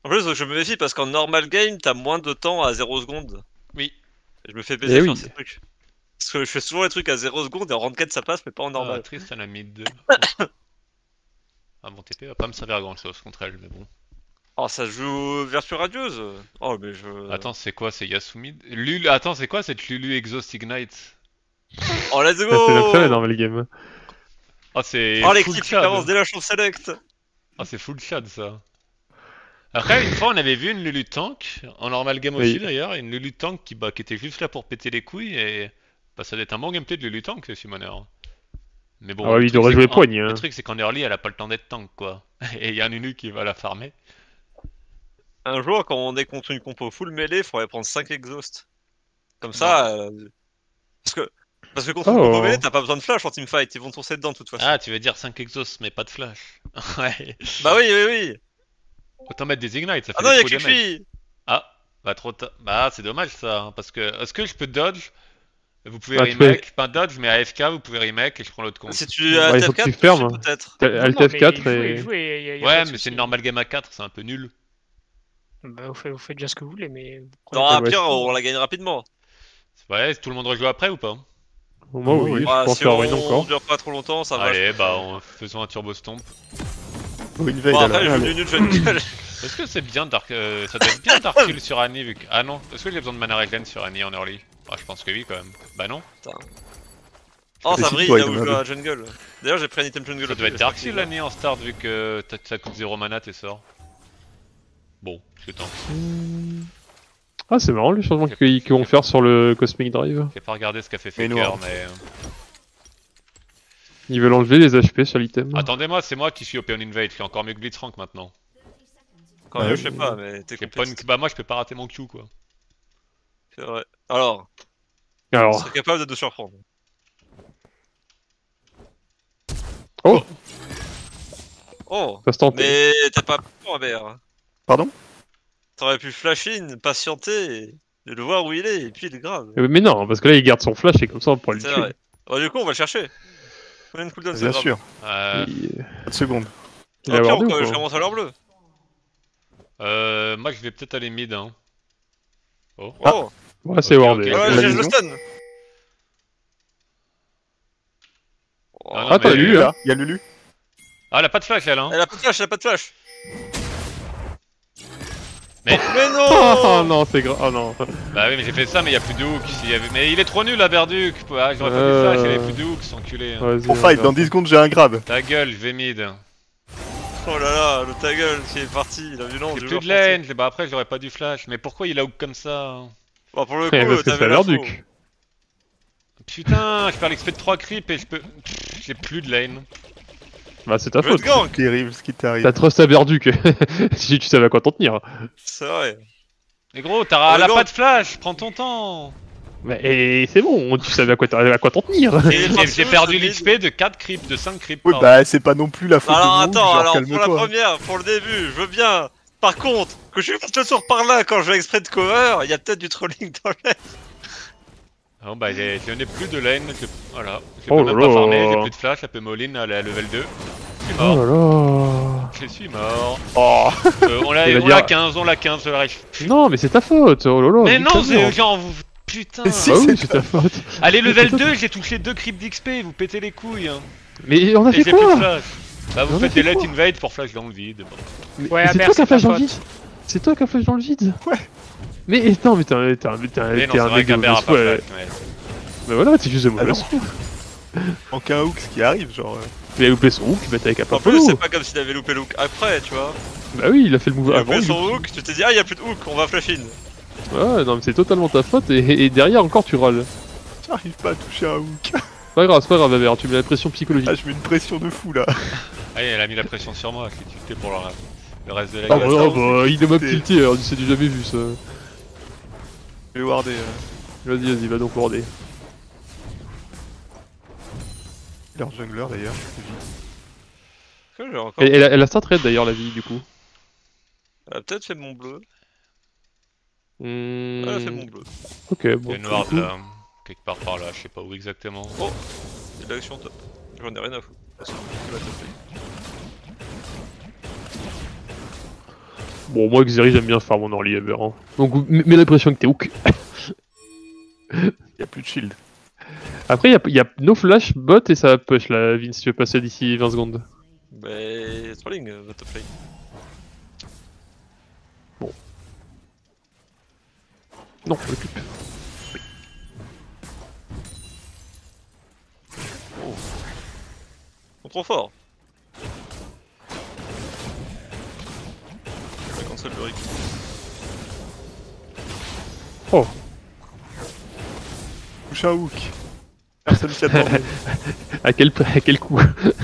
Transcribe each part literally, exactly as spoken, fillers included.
En plus, je me méfie parce qu'en normal game, t'as moins de temps à zéro seconde. Oui. Et je me fais baiser Eh sur oui. ces trucs. Parce que je fais souvent les trucs à zéro seconde et en ranked ça passe, mais pas en Ah, normal. Tristan a mis deux. Ah, mon T P va pas me servir à grand chose contre elle, mais bon. Oh, ça joue version radieuse. Oh, mais je. Attends, c'est quoi? C'est Yasumi? Lulu. Attends, c'est quoi cette Lulu Exhaust Ignite? Oh, let's Ça, c'est donc ça la go! normal game. Ah, c'est Oh, full l'équipe qui commence Chad. dès la chauve select. Ah, c'est full Chad ça. Après, une fois, on avait vu une Lulu Tank, en normal game aussi Oui. d'ailleurs, une Lulu Tank qui, bah, qui était juste là pour péter les couilles et. Bah, ça doit être un bon gameplay de Lulu Tank, Summoner. Mais bon, Ah ouais, le il truc, devrait c'est jouer qu'en- poigne. le Hein. truc, c'est qu'en early, elle a pas le temps d'être tank quoi. Et il y a un Nunu qui va la farmer. Un jour, quand on est contre une compo full mêlée, il faudrait prendre cinq exhausts. Comme Non. ça. euh, Parce que. Parce que contre une compo mêlée, Oh. t'as pas besoin de flash en teamfight, ils vont te foncer dedans de toute façon. Ah, tu veux dire cinq exhausts mais pas de flash. Ouais. Bah oui, oui, oui. Autant mettre des ignites, ça fait Ah non, des y'a trop que damage. lui. Ah, bah trop tard. Bah c'est dommage ça, hein, parce que est-ce que je peux dodge? Vous pouvez Ah, tu peux- remake, pas dodge mais A F K vous pouvez remake et je prends l'autre compte. Si tu Ouais, as il faut que tu T F quatre, fermes. toucher peut-être. T'as Non, Alt non, F mais quatre jouez, et. jouez, y a, y a Ouais, pas de mais c'est une souci. normal game à quatre, c'est un peu nul. Bah, vous, faites, vous faites bien ce que vous voulez, mais. vous prenez Dans pas un de ouais, pire, risque. on la gagne rapidement. Ouais, tout le monde rejoue après ou pas? Moi, oui, je Ah, pense si faire une on encore. dure pas trop longtemps, ça va. Allez, je bah pense. on... faisons un turbo stomp. Pour une veille Bon, après, alors. je joue nul, je vais gueule. Est-ce que c'est bien Dark... euh, ça doit être bien Dark Kill sur Annie vu que... Ah non, est-ce que j'ai besoin de mana regen sur Annie en early? Ah, je pense que oui quand même. Bah non. Oh, ça si, brille toi, là il où me je joue l'a à jungle. D'ailleurs, j'ai pris un item jungle. Ça doit être Dark Kill Annie en start vu que ça coûte zéro mana tes sorts. Bon, c'est tant. Ah, c'est marrant les changements qu'ils qu'ils vont faire sur le Cosmic Drive. J'ai pas regardé ce qu'a fait Mais Faker, noir. mais... Ils veulent enlever les H P sur l'item. Attendez-moi, c'est moi qui suis Open Invade, je suis encore mieux que Blitzcrank maintenant. Quand Ouais, même, je sais pas, mais t'es J'ai pas une... complexe. Bah moi je peux pas rater mon Q quoi. C'est vrai. Alors, on Alors. serait capable de te surprendre. Oh, Oh, ça se tentait. mais t'as pas peur, B R. Pardon? T'aurais pu flash in, patienter, et le voir où il est, et puis il est grave. Euh, Mais non, parce que là il garde son flash et comme ça on pourra le C'est tuer. vrai. Bon, du coup, on va le chercher. Combien de cooldown c'est Bien grave. sûr. Euh... Il, Pas de seconde. il Au a pire, wardé on ou peut- quoi je commence à l'heure bleue. euh... Moi je vais peut-être aller mid hein. Oh. Oh, Ouais, c'est Ok, wardé. ok. ouais, la j'ai le vision. stun. Oh, Ah non, Ah, t'as mais- lu, hein. Il y a Lulu. Ah elle a pas de flash elle hein. Elle a pas de flash, elle a pas de flash. Mais- Mais non. Oh non, c'est grave. Oh non. Bah oui mais j'ai fait ça mais y a plus de hook. S'il y avait... Mais il est trop nul à Berduc. Ah, j'aurais pas Euh. dû flash, il y avait plus de hook, c'est enculé. Hein. Vas-y, Pour on fight, va dans dix secondes j'ai un grab. Ta gueule, je vais mid. Oh là là, le ta gueule qui est parti, la violence. J'ai du plus de joueur français. lane, bah après j'aurais pas dû flash. Mais pourquoi il a hook comme ça hein? Bon, pour le Eh, parce coup, que t'avais c'est l'info. Verduc. Putain, je perds l'X P de trois creeps et je peux... Pff, j'ai plus de lane. Bah, c'est ta Je vais faute. te gank, Terrible ce qui t'arrive. T'as trust à Verduc. Si tu savais à quoi t'en tenir. c'est vrai. Mais gros, t'as Oh, elle a non. pas de flash, prends ton temps. Mais et c'est bon, tu savais à quoi t'en à quoi t'en tenir. Et J'ai parce j'ai que perdu c'est l'X P de quatre creeps, de cinq creeps. Oui, pardon. bah c'est pas non plus la faute Alors de mon attends, genre, alors pour la calme-toi. première, pour le début, je veux bien. Par contre, que je fasse le tour par là quand je vais exprès de cover, il y a peut-être du trolling dans le Bon bah j'ai- je n'ai plus de lane, je- voilà. Je Oh peux même là pas farmer, là. j'ai plus de flash, la peu Moline à la level deux. Je suis Oh mort, là là. je suis mort. Oh, Euh, on l'a Il va on dire- l'a quinze, on l'a quinze, je l'arrive. Non, mais c'est ta faute. Oh là là. Mais nique non, ta c'est mère. genre vous... Putain. Mais si. Bah oui, c'est c'est ta faute. Allez, level c'est toi deux, j'ai touché deux creeps d'X P, vous pétez les couilles. Hein. Mais on a Et fait j'ai plus de quoi? flash. Bah vous On a faites fait des let quoi invade pour flash dans le vide. Bon. Mais- Ouais, mais c'est Albert, toi qui as c'est flash ta dans le faute. vide. C'est toi qui as flash dans le vide. Ouais. Mais non, mais t'es un, t'es un, t'es un, Mais non, t'es c'est un vrai mec de qu'Aber a mauvaise pas foi. flash. euh. Ouais. Mais voilà, c'est juste de Ah mauvaise non. foi. manque un hook, ce qui arrive, genre. euh. Il a loupé son hook, bah t'as avec un En plus, Apollo. c'est pas comme s'il avait loupé le hook après, tu vois. Bah oui, il a fait le move Il a avant. loupé du son coup. hook, tu t'es dit, ah, il y a plus de hook, on va flash in. Ouais, non, mais c'est totalement ta faute et, et derrière encore tu râles. J'arrive pas à toucher un hook. C'est pas grave, c'est pas grave, Aver, tu mets la pression psychologique. Ah, je mets une pression de fou là. Allez, elle a mis la pression sur moi, je l'ai tilté pour le, le reste de la Ah game. bah, ça, oh, on bah s'est il est mob tilté. tilté, alors c'est du jamais vu ça. Je vais warder. Euh, Vas-y, vas-y, va donc warder. leur jungler d'ailleurs. Que j'ai encore. Elle, elle, a- elle a start red d'ailleurs la vie du coup. Elle a peut-être fait mon bleu. Hmm, Elle a fait mon bleu. Ok, Il y bon. a une ward là, quelque part par là, je sais pas où exactement. Oh, il y a de l'action top. J'en ai rien à foutre. C'est lui qui va taper. Bon, moi, Xeri, j'aime bien faire mon early ever. Hein. Donc, m- mets l'impression que t'es hook. Y'a plus de shield. Après, y'a y a no flash bot et ça push la Vince si tu veux passer d'ici vingt secondes. Bah, trolling, euh, votre top lane. Non, on occupe. Oh. Ils sont trop forts. Je vais cancel le Rick. Oh, Touche un hook. Personne s'y attendait. à quel, à quel coup?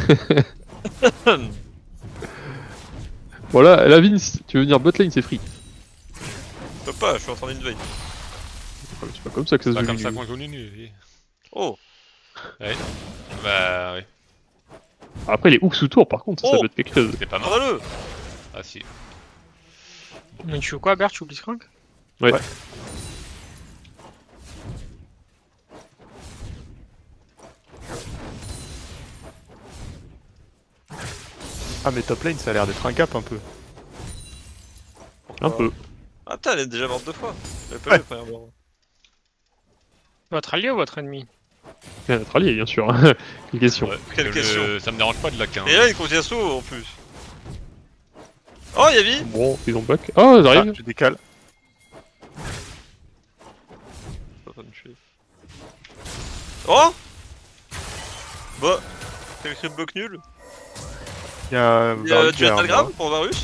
Voilà, la Vince, tu veux venir bot lane, c'est free. Je peux pas, je suis en train d'invade. C'est pas comme ça que ça C'est se pas joue. comme Lulu. ça qu'on joue Nunu. oui. Oh. Ouais. Bah oui. Après, les hooks sous tour, par contre, ça, ça Oh. peut être quelque chose. C'était pas mal. Prends-le. Ah si. Mais tu joues quoi, Bert? Tu joues Blitzcrank? Ouais. Ouais. Ah mais top lane ça a l'air d'être un cap un peu. Un peu. Ah putain, elle est déjà morte deux fois. J'avais pas Ouais. vu la première mort. Votre allié ou votre ennemi? C'est notre allié, bien sûr. Quelle question. Ouais. Quelle Le- question. Ça me dérange pas de la quinze. Et là, il continue à saut en plus. Oh, Yavi. Bon, ils ont back. Oh, ça Ah, arrive. je décale. Pas pas me tuer. Oh. Bah. Quel crime bloc nul. Il y a Il y a Varus du derrière Atagram moi. pour Varus.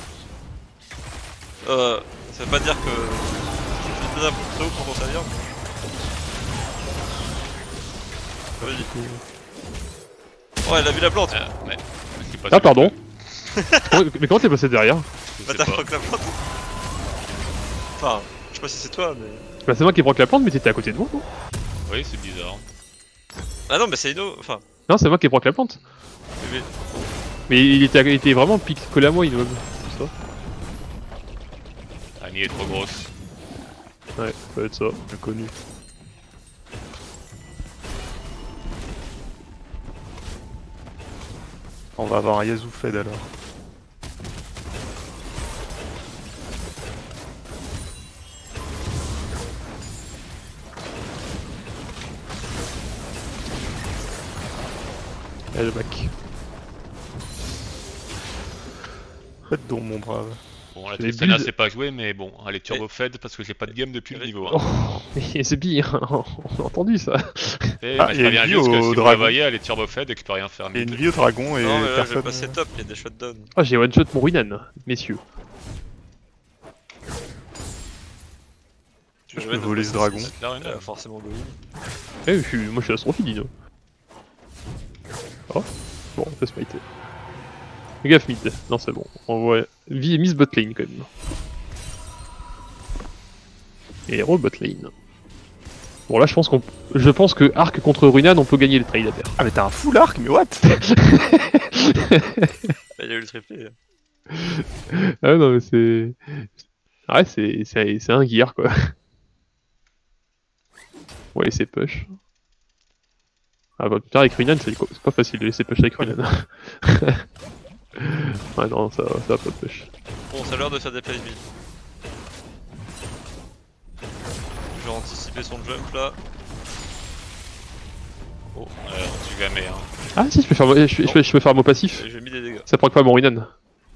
Euh. Ça veut pas dire que. C'est bien un peu tôt pour t'en servir. Vas-y. Oh, elle a vu la plante. Ah, mais... je suis pas Ah, sûr pardon. que- Ouais, mais comment t'es passé derrière? Je Bah, sais t'as pas. proc la plante. Enfin, je sais pas si c'est toi, mais. Bah, c'est moi qui ai proc la plante, mais t'étais à côté de moi, non? Oui, c'est bizarre. Ah non, mais c'est Ino. Enfin. Non, c'est moi qui ai proc la plante. mais- Mais il était, il était vraiment pique collé à moi, Inob. C'est ça? Annie est trop grosse. Ouais, ça doit être ça. Bien connu. On va avoir un Yazoo Fed alors. Elle back. Faites donc mon brave. Bon, la Les Tristana builds- c'est pas joué, mais bon, elle est turbo fed parce que j'ai pas de game depuis le Oui. niveau un. Oh, mais c'est pire, on a entendu ça. Et, Ah, mais il je y a préviens une vie juste que au si vous la dragon. voyez, elle est turbo fed et que je peux rien faire. Il y a une mid. vie au dragon et Non, mais là, je vais personne. passer top, il y a des shutdowns. Ah, j'ai one shot mon Ruinan, messieurs. Tu Je peux voler ce dragon. C'est clair, une Euh, forcément Goïm. Eh, je suis, moi je suis astrophi, Dino. Oh, bon, on peut smiter. Fais gaffe mid, non c'est bon, on voit vie et miss bot lane quand même. Et hero bot lane. Bon là je pense qu'on, je pense que Arc contre Ruinan on peut gagner le trade à terre. Ah mais t'as un full arc, mais what? Il y a eu le triplé. Ah non mais c'est, ouais c'est, c'est, c'est un gear quoi. On va laisser push. Ah bah putain avec Ruinan c'est c'est pas facile de laisser push avec Ruinan. Ouais non ça, ça va pas push. Bon, ça a l'air de faire des plays mid. Je vais anticiper son jump là. Oh, euh, on tue jamais. Hein. Ah si je peux faire, je, je, je peux, je peux faire mot passif. Et j'ai mis des dégâts. Ça proc pas mon Ruinan.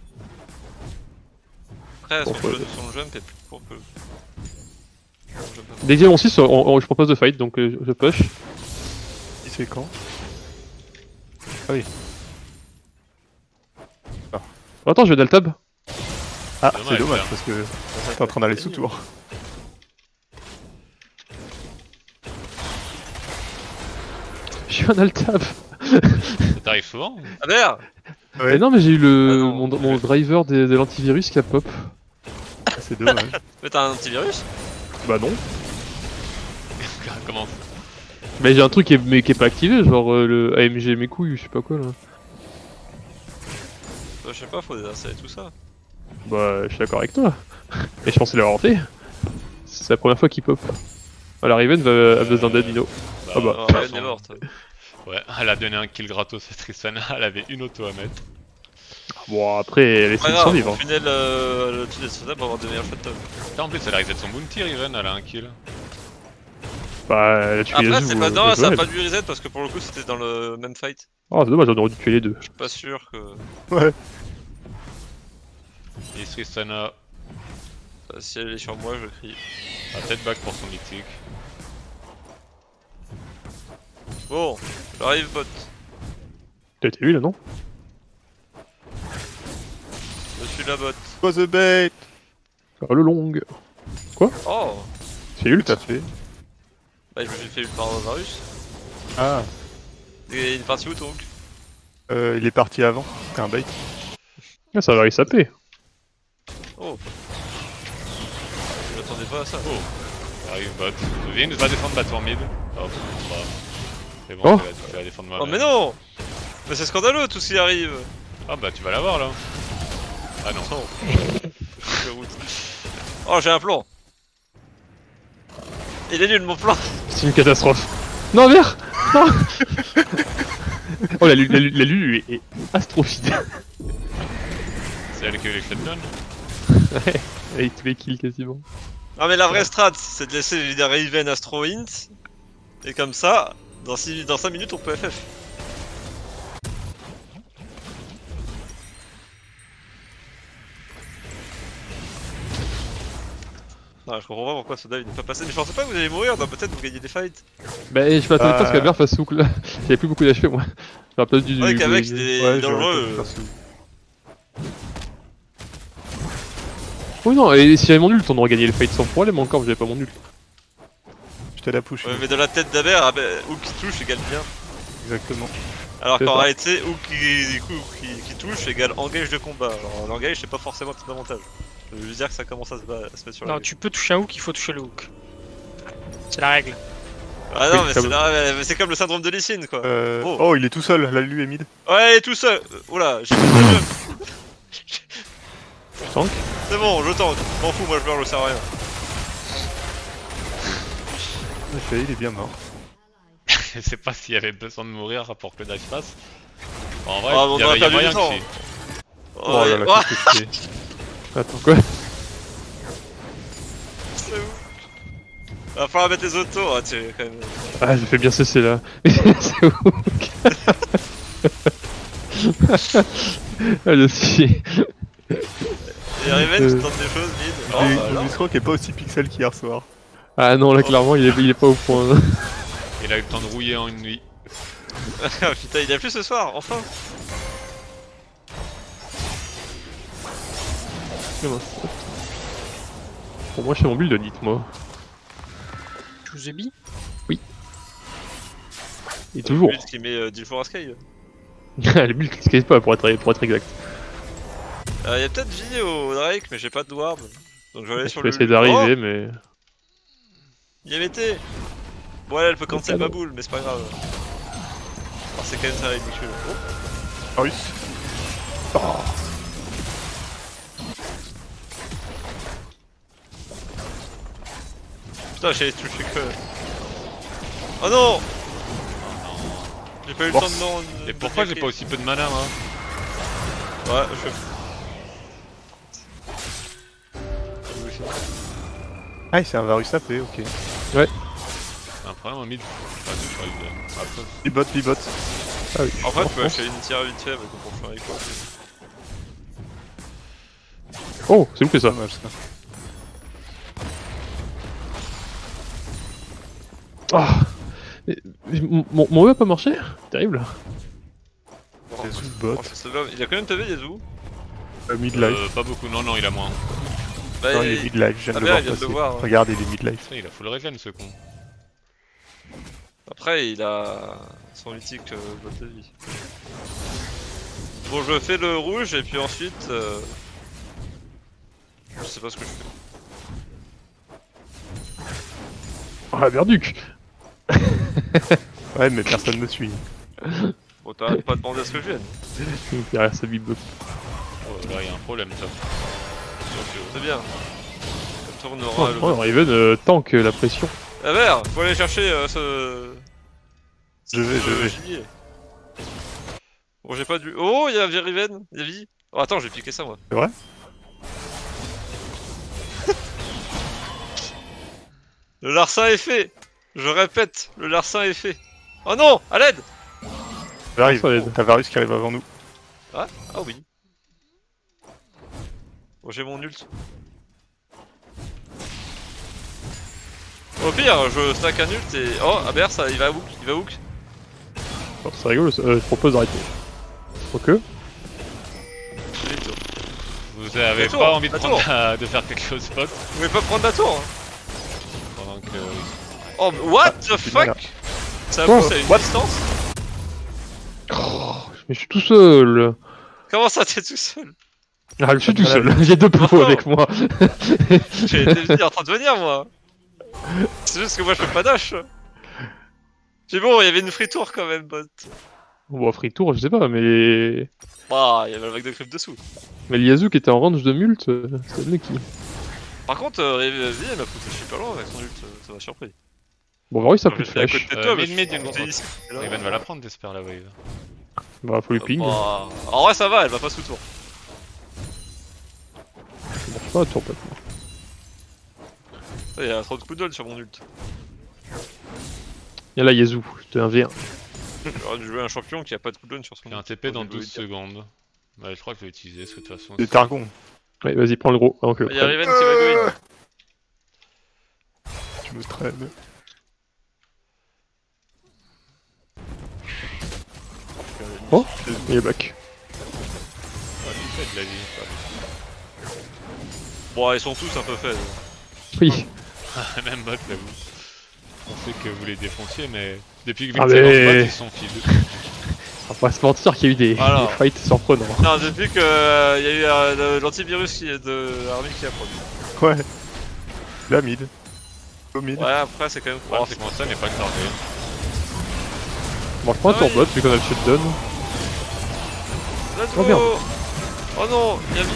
Après, son, Bon, ouais. jeu- son jump est plus pour peu. Son jump est- Dès que j'ai mon six, on- on- je propose de fight donc euh, je push. Il fait quand? Oh, attends je vais daltab. Ah, Dommage, c'est dommage là. parce que t'es en train d'aller sous tour. J'ai eu un altab. Ça t'arrive souvent ou- Ah merde. Ouais. Mais non mais j'ai eu le Ah non. mon, mon driver de, de l'antivirus qui a pop. Ah, c'est dommage. Mais t'as un antivirus? Bah non. Comment Mais j'ai un truc qui est, mais qui est pas activé, genre euh, le A M G mes couilles, je sais pas quoi là. Bah, je sais pas, faut désinstaller tout ça. Bah je suis d'accord avec toi. Et je pensais l'avoir tenté. C'est la première fois qu'il pop. Ah la Riven va a besoin d'aide Dino. bah, Ah bah. Ah, de toute ouais, façon, elle est morte. Ouais, elle a donné un kill gratos à Tristana, elle avait une auto à mettre. Bon, après, elle essaie Pas de grave, survivre. on tunnel euh, le tunnel soda pour avoir de meilleurs shots top. Putain, en plus, elle a reset son bounty, Riven, elle a un kill. Bah, elle a tué Après, Yasuo. c'est pas. euh, Non, bien ça a joué, pas elle. dû reset parce que pour le coup, c'était dans le même fight. Oh, c'est dommage, on aurait dû tuer les deux. Je suis pas sûr que. Ouais. Et Tristana, euh, Si elle est sur moi, je crie. a peut-être back pour son mythique. Bon, j'arrive, bot. T'as été vu là, non? Je suis la bot. Was the bait. Ah, le long. Oh C'est ult. Tout à fait. Bah, je me suis fait par Varus. Ah, Et il est parti où donc? euh, il est parti avant. C'était un bait. Ah, ça va y saper. Oh. Je m'attendais pas à ça. Oh, arrive bot. Vin va défendre bot en mid. Oh, c'est pas grave. C'est bon, Oh. tu vas- tu vas défendre moi. Oh mais non. Mais c'est scandaleux tout ce qui arrive. Ah bah tu vas l'avoir là. Ah non. Non. Je route. Oh j'ai un plan. Il est nul mon plan. C'est une catastrophe. Non, merde. Non. Oh, la, lu- la, lu- la Lulu est, est astrophile. C'est elle qui a eu les shotguns. Ouais, avec tous les kills quasiment. Ah mais la vraie strat c'est de laisser les Raven Astro Int. Et comme ça, dans cinq minutes on peut F F. Ah, je comprends pas pourquoi ce dive n'est pas passé, mais je pensais pas que vous alliez mourir, dans peut-être vous gagnez des fights. Bah, je m'attendais pas à ce Euh. qu'Albert fasse souk là. J'avais plus beaucoup d'H P moi. J'aurais peut-être dû. Ouais, qu'avec dû- c'était Ouais, j'aurais dangereux. pas pu euh. faire ça. Oui, non, et si j'avais mon ult, on aurait gagné le fight sans problème encore, mais j'avais pas mon ult. Je t'ai la push. Ouais, mais dans la tête d'Aber, ah bah, hook qui touche égale bien. Exactement. Alors C'est qu'en ça. réalité, hook qui, du coup, qui, qui touche égale engage de combat. Alors l'engage c'est pas forcément tout avantage. Je veux dire que ça commence à se, ba- à se mettre sur la Non, gueule. tu peux toucher un hook, il faut toucher le hook. C'est la règle. Ah non, Oui, mais comme- c'est là- mais c'est comme le syndrome de Lysine quoi. Euh... Oh. Oh. il est tout seul. La Lulu est mid. Ouais, il est tout seul. Euh, Oula, j'ai fait le jeu. Je tank. C'est bon, je tente. M'en fous, moi je meurs, je sers à rien. En effet, il est bien mort. Je sais pas s'il y avait besoin de mourir pour que le dive passe. Bon, en vrai, Ah, on il y aurait avait y a perdu moyen du temps. que si. Oh là là, Ouais, qu'est-ce que c'est. Attends, quoi? c'est ouf. Va falloir mettre les autos, hein, tu quand même. Ah, j'ai fait bien cesser là. C'est ouf. Ah, le si. Et Riven, Euh. tu tentes des choses, mid. Oh, Et bah alors. le scroc est pas aussi pixel qu'hier soir. Ah non, là clairement, il est, il est pas au point. Il a eu le temps de rouiller en une nuit. Ah, putain, il a plu ce soir, enfin. Pour moi, je fais mon build de Nit, moi. Choose the bee. Et toujours. Build qui met euh, dix jours à Sky. Le build qui se casse pas pour être, pour être exact. Il y a peut-être vie au Drake, mais j'ai pas de ward. Donc je vais aller Je sur vais le. essayer d'arriver, mais. Oh, y M T. Bon, elle, elle peut cancel cadeau. ma boule, mais c'est pas grave. Alors, c'est quand même très ridicule. Oh. Varus. Oh. Putain, j'avais touché que. Oh non! J'ai pas eu le Bon. temps de non. Et pourquoi j'ai pas aussi peu de mana moi? Ouais, je. Ah, c'est un Varus A P, ok. C'est un problème en mid. Ah, c'est sur Riven. Après, Libot, libot. Ah oui. En fait, tu peux acheter une tire vite fait avec ton prochain avec quoi. Oh, c'est loupé ça. Dommage ça. Ah. Mais- mais Mon, mon- mon E a pas marché? Terrible. Yazoo bot. Oh, c'est celui-là. Il a combien de P V, Yazoo? Euh, midlife. euh, pas beaucoup, non, non, il a moins. Bah, non, il- il est midlife, je viens Ah de le merde, voir il vient de le passer. voir, hein. Regarde, il est midlife. Putain, il a full regen ce con. Après, il a son mythique euh, botte de vie. Bon, je fais le rouge et puis ensuite. Euh... Je sais pas ce que je fais. Oh la merduc. Ouais, mais personne me suit. Bon, t'as pas demandé à ce que je vienne. Derrière sa big box. Oh, là, il y a un problème ça. C'est bien. Comme ça, on Oh, aura le. oh, Raven euh, tank euh, la pression. Ah merde, faut aller chercher euh, ce. Je vais, je ce vais. gibier. Bon, j'ai pas du. Oh, il y a Riven, il y a vie. Oh attends, j'ai piqué ça moi. C'est vrai? Le larcin est fait. Je répète, le larcin est fait. Oh non, à l'aide. J'arrive, Ça aide. t'as Varus qui arrive avant nous. Ah, ah oui. Bon, j'ai mon ult. Au pire, je stack un ult et... Oh, Aber, ça, il va hook, il va hook. Alors, c'est rigolo, euh, je propose d'arrêter. Ok. Vous avez La tour, pas envie de, la prendre tour. la- de faire quelque chose, Fox Vous pouvez pas prendre la tour hein. pendant que... Oh, what the c'est mal, là. fuck. Ça Oh, pousse à une what distance. Oh, mais je suis tout seul. Comment ça, t'es tout seul? Ah, je suis tout seul. J'ai deux plots Oh. avec moi. J'ai été en train de venir, moi. C'est juste que moi, je fais pas dash. C'est bon, il y avait une free tour quand même, bot. Bon, free tour, je sais pas, mais. Bah, il y avait le vague de creep dessous. Mais Liazu qui était en range de mult, euh, c'est le qui. Par contre, euh, Rivi, elle m'a poussé super loin avec son ult, euh, ça m'a surpris. Bon, Varus a plus de J'étais à flash. côté de Euh, toi, mais mid, je mid, suis il y a une monté grosse- ici. Et là, Riven va la prendre, t'espères, la wave. Bah, faut le ping. bah, en vrai, ça va, elle va pas sous tour. Ça marche pas à tour, pas. Il y a trop de cooldown sur mon ult. Y'a là Yezu, c'était un V un. J'aurais dû jouer un champion qui a pas de cooldown sur son J'ai un ult. T P dans Faut douze le dire. secondes. Ouais, je crois que je vais utiliser, parce que de toute façon... Des Targons. Ouais, vas-y, prends le gros. avant que le Il y a prenne. Riven qui va go in. Tu me traînes. Oh, il est back. Ouais, tu fais de la vie, quoi. Bon, ils sont tous un peu faibles. Oui. Même bot, là, vous. On sait que vous les défonciez, mais... Depuis que Ah, Vince est dans ce mais- bot, ils sont feed. On va pas se mentir qu'il y a eu des, Alors. des fights surprenants. Non, depuis que euh, il y a eu euh, le- l'antivirus qui est de Army qui a produit. Ouais. La mid. Au mid. Ouais, après, c'est quand même. Le problème, Oh, c'est que mon stun n'est pas chargé. Bon, je prends un Ah tour oui. bot vu qu'on a le shutdown. let's Oh, go. merde. Oh non, Yami.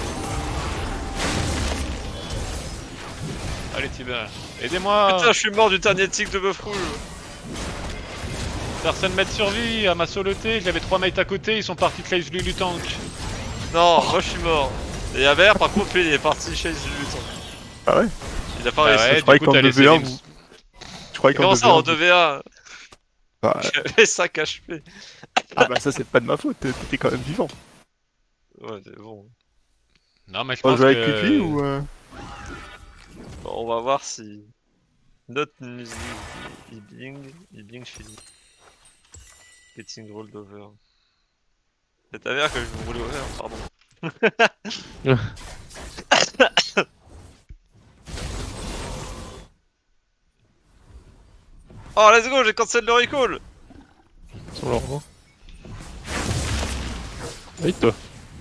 Allez, Tiba, aidez-moi. Putain, je suis mort du dernier tic de bœuf rouge. Personne m'aide survie, à ma soloté, j'avais trois mates à côté, ils sont partis clash Lulu tank. Non, moi je suis mort. Et Aber, par contre, lui, il est parti chez Zulu. Ah ouais? Il a pas Bah réussi. ouais, je croyais du coup, qu'en t'as laissé deux v un, les- vous- Je croyais qu'en Comment deux ça v un, en deux v un? Bah, J'avais cinq H P. ah bah ça c'est pas de ma faute, t'étais quand même vivant. Ouais, c'est bon. Non, mais je On pense joue avec que... Pipi ou euh... Bon, on va voir si. Notre musique. Il bling. Il bling chez lui. Getting rolled over. C'est à dire que je vais me rouler over, pardon. Oh, let's go, j'ai cancel le recall! Sur leur rang. Allez, toi.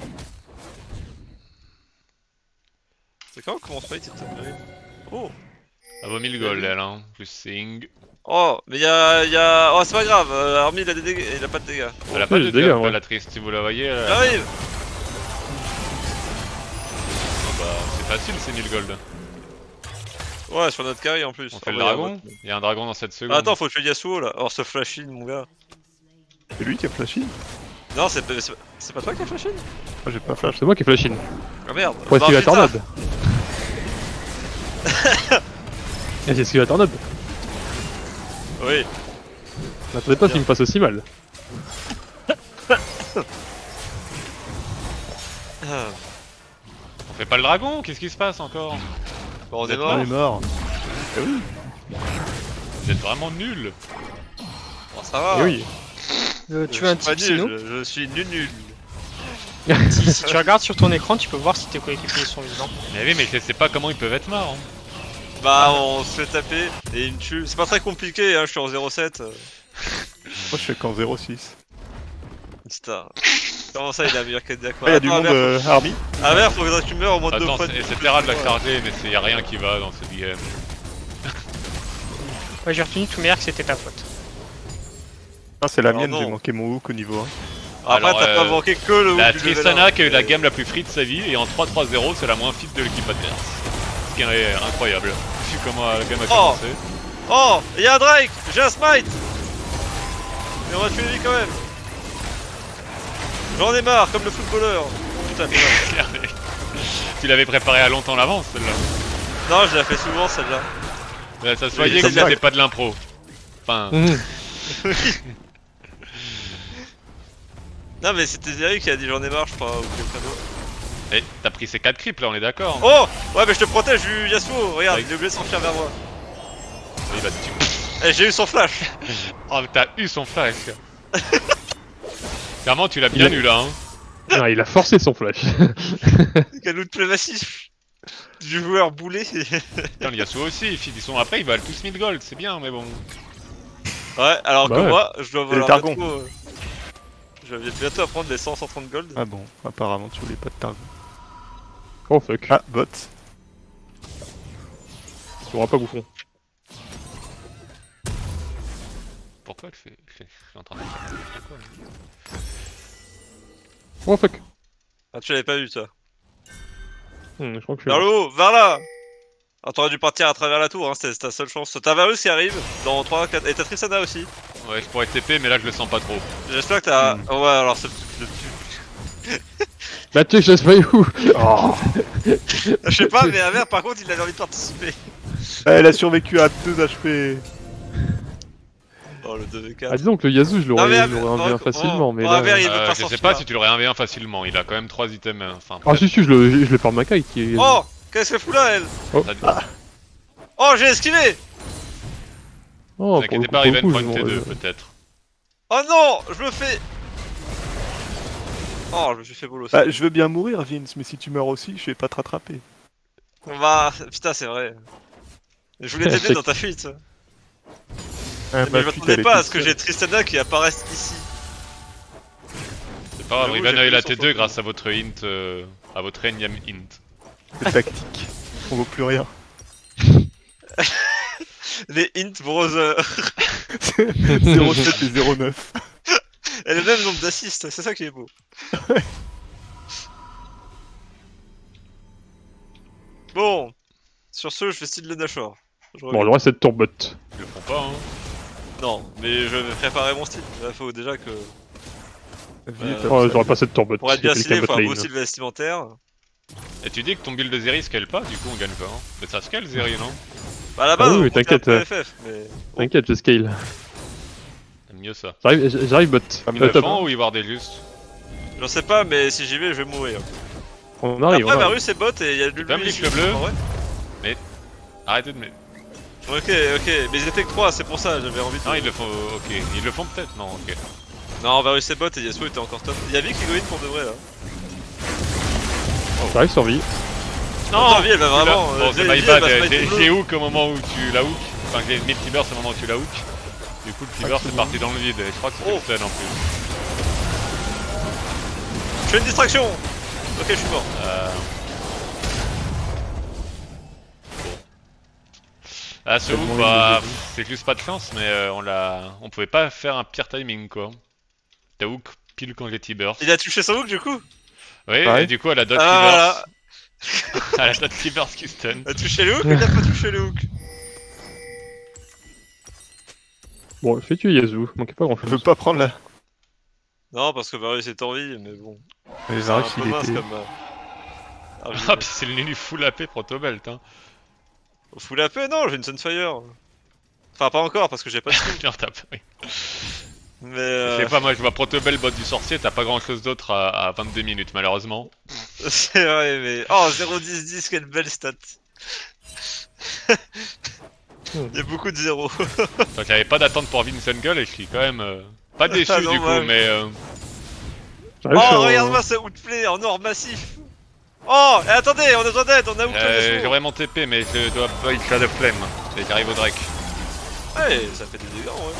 C'est quand comment fight il te Oh! Elle vaut mille gold, elle, hein, plus Sing. Oh, mais y'a. Y a... Oh, c'est pas grave, euh, Army il a des dégâts, il a pas de dégâts. Elle a Oui, pas de les dégâts, dégâts, ouais. la triste, si vous la voyez, elle... J'arrive! Ah bah, c'est facile, c'est mille gold. Ouais, sur notre carry en plus. On Ah fait le bah, y a dragon, votre- il y a un dragon dans sept secondes. Ah, attends, faut tuer Yasuo là. Oh, ce flash in, mon gars. C'est lui qui a flashy? Non, c'est pas, c'est pas- c'est pas toi qui as flash in? Moi j'ai pas flash. C'est moi qui flash in. Ah merde. Pour Bah, esquiver la putain. tornade. Et j'ai esquivé la tornade. Oui. M'attendais pas qu'il me passe aussi mal. Ah. On fait pas le dragon, qu'est-ce qui se passe encore? Bon, on Vous est êtes mort. On est mort. Vous êtes vraiment nuls. Bon, ça va. Et oui. Euh, Je tu veux un suis pas tip nul, sinon je, je suis nul nul. si, si tu regardes sur ton écran, tu peux voir si tes coéquipiers sont vivants. Mais oui, mais je sais pas comment ils peuvent être morts. Hein. Bah, on se fait taper et il me tue. C'est pas très compliqué, hein, je suis en zéro sept. euh. Moi je fais qu'en zéro six. Putain. Comment ça, il a meilleur que Diac? Ah y'a du monde euh, Army. Ah merde, faut que tu meurs au moins de deux Attends, fois. c'est c'est Terra de la charger, mais y a rien qui va dans ce game. Ouais, j'ai retenu tout meilleur que c'était ta faute. Ah c'est la Oh, mienne, non. j'ai manqué mon hook au niveau un. Après, Alors, t'as pas euh, manqué que le La hook du level Tristana un. qui a eu la game la plus free de sa vie, et en trois trois zéro, c'est la moins fit de l'équipe adverse. Ce qui est incroyable, vu comment la game a Oh. commencé. Oh, il y a un Drake, j'ai un smite. Mais on va tuer lui quand même. J'en ai marre, comme le footballeur. putain, putain. Tu l'avais préparé à longtemps à l'avance celle-là. Non, je la fais souvent celle-là. Là, ça se Oui, voyait c'est que ça. c'était pas de l'impro. Enfin, Mmh. Non, mais c'était Zeri qui a dit j'en ai marre, je crois, ou quelqu'un d'autre. eh, t'as pris ces quatre creeps là, on est d'accord. Oh! Ouais, mais je te protège, j'ai eu Yasuo, regarde, Ouais. il est obligé de s'enfuir vers moi. Il va te tuer. Eh, j'ai eu son flash! Oh, t'as eu son flash. Clairement, tu l'as bien Il a- eu là. Hein. Ah, il a forcé son flash. Quel outil massif du joueur boulé. Putain, le Yasuo aussi, ils finissent- ils sont après, ils valent tous mille gold, c'est bien, mais bon. Ouais, alors Bah que ouais. moi, je dois Et le vouloir Targon. bientôt, euh, je vais bientôt apprendre les cent à cent trente gold. Ah bon, apparemment tu voulais pas de targon. Oh fuck. Ah, bot. Tu auras pas bouffon. Pourquoi je fais. Je suis en train de faire quoi là. Oh fuck. Ah, tu l'avais pas vu, toi. Hmm, je crois que je suis Vers le haut, vers là! Ah, t'aurais dû partir à travers la tour, hein, c'était ta seule chance. T'as Varus qui arrive dans trois, quatre. Et t'as Tristana aussi. Ouais, je pourrais T P, mais là je le sens pas trop. J'espère que t'as. Hmm. Oh, ouais, alors c'est le plus. Bah tu sais, je laisse pas où. Oh. Je sais pas, mais Aver, par contre, il avait envie de participer. Ah, elle a survécu à deux H P. Oh, le deux v quatre. Ah disons que le Yazoo je Non, mais l'aurais Aver- je l'aurais un oh, facilement, oh, mais oh, là... Aver, il veut Euh, pas je sais sortir. pas si tu l'aurais un v un facilement, il a quand même trois items. euh, Enfin, Ah si si, je le, je le perds ma caille qui est... Oh! Qu'est-ce qu'elle fout là, elle? ça- Oh, j'ai esquivé! Oh, pour le T'inquiète coup, pas, pour le Riven coup, prend je une T deux m'en- peut-être. Oh non! Je me fais. Oh, je me suis fait boulot aussi. Bah, je veux bien mourir, Vince, mais si tu meurs aussi, je vais pas te rattraper. On va. Putain, c'est vrai. Je voulais t'aider dans ta fuite. Ah, Mais ma je fuite, m'attendais elle pas était à ce que seule. j'ai Tristana qui apparaisse ici. C'est pas grave, J'avoue, Riven j'ai a eu plus la son T deux focus. grâce à votre hint, euh, à votre énième hint. C'est tactique. On vaut plus rien. Les hint brother. zéro sept et zéro neuf. Et le même nombre d'assists, c'est ça qui est beau. Bon. Sur ce, je fais style le Nashor. Je Bon, reviens. le reste c'est de ton bot. Ils le font pas, hein. Non, mais je vais préparer mon style. Il faut déjà que. Vite, Euh, Oh, j'aurais pas cette ton bot. Pour être bien Il y a stylé, il quelqu'un faut un bot beau lane. style vestimentaire. Et tu dis que ton build de Zeri scale pas, du coup on gagne pas. Hein. Mais ça scale Zeri, non? Bah à la base, oui, on mais montait un t'inquiète, peu euh, F F, mais. T'inquiète, je scale. T'aimes mieux ça. J'arrive, j'arrive bot. Ah, Il Euh, le top. fend ou il ward est juste? J'en sais pas, mais si j'y vais, je vais mourir. On arrive, Après, on arrive. Varus c'est bot et il y a du T'as lui, mis je- le bleu en vrai. Arrêtez de me. Ok, ok, mais ils étaient que trois, c'est pour ça, j'avais envie de. Non, ils le font. Ok. Ils le font peut-être? Non, ok. Non, Varus c'est bot et Yasuo était encore top. Il y a Vic qui go in pour de vrai là. J'arrive sur vie. Non, vie elle va Tu l'as- vraiment. Bon, euh, c'est Vie, my elle bad, va se j'ai mettre j'ai- bleu. j'ai hook au moment où tu la hook. Enfin, j'ai mis le Tiber, c'est au moment où tu la hook. Du coup, le Tiber c'est parti dans le vide. Et je crois que c'était Oh. le stun en plus. Je fais une distraction. Ok, je suis mort. Euh... Bon. Ah, ce Tellement hook, il bah, les a pff, c'est juste pas de chance, mais euh, on l'a. On pouvait pas faire un pire timing quoi. T'as hook pile quand j'ai Tiber. Il a touché son hook du coup. Oui, Ouais. et du coup, elle a dot Ah voilà. Tiber. Elle a dot Tiber qui stun. Il a touché le hook, mais il a pas touché le hook. Bon, je fais tuer Yazoo, manquait pas grand Je veux chose. pas prendre la. Non, parce que Varus est en vie, mais bon. Les C'est un arraches, peu il mince était. comme. euh, argile. Ah, puis c'est le nul full A P protobelt, hein. Full A P, non, j'ai une Sunfire. Enfin, pas encore parce que j'ai pas de sous. Putain, t'as oui. Mais. Je Euh... sais pas, moi je vois protobelt bot du sorcier, t'as pas grand chose d'autre à, à vingt-deux minutes malheureusement. C'est vrai, mais. Oh, zéro dix dix, quelle belle stat. Il y a beaucoup de zéros. Enfin, j'avais pas d'attente pour Vincent Gull et je suis quand même euh, pas déçu Ah, du dommage. coup, mais euh, J'arrive Oh, sur- regarde-moi ce outplay en or massif. Oh, et attendez, on a besoin d'aide, on a outplay euh, Yasuo. j'aurais mon T P mais je dois pas il de flemme et j'arrive au Drake. Ouais, ça fait des dégâts, ouais.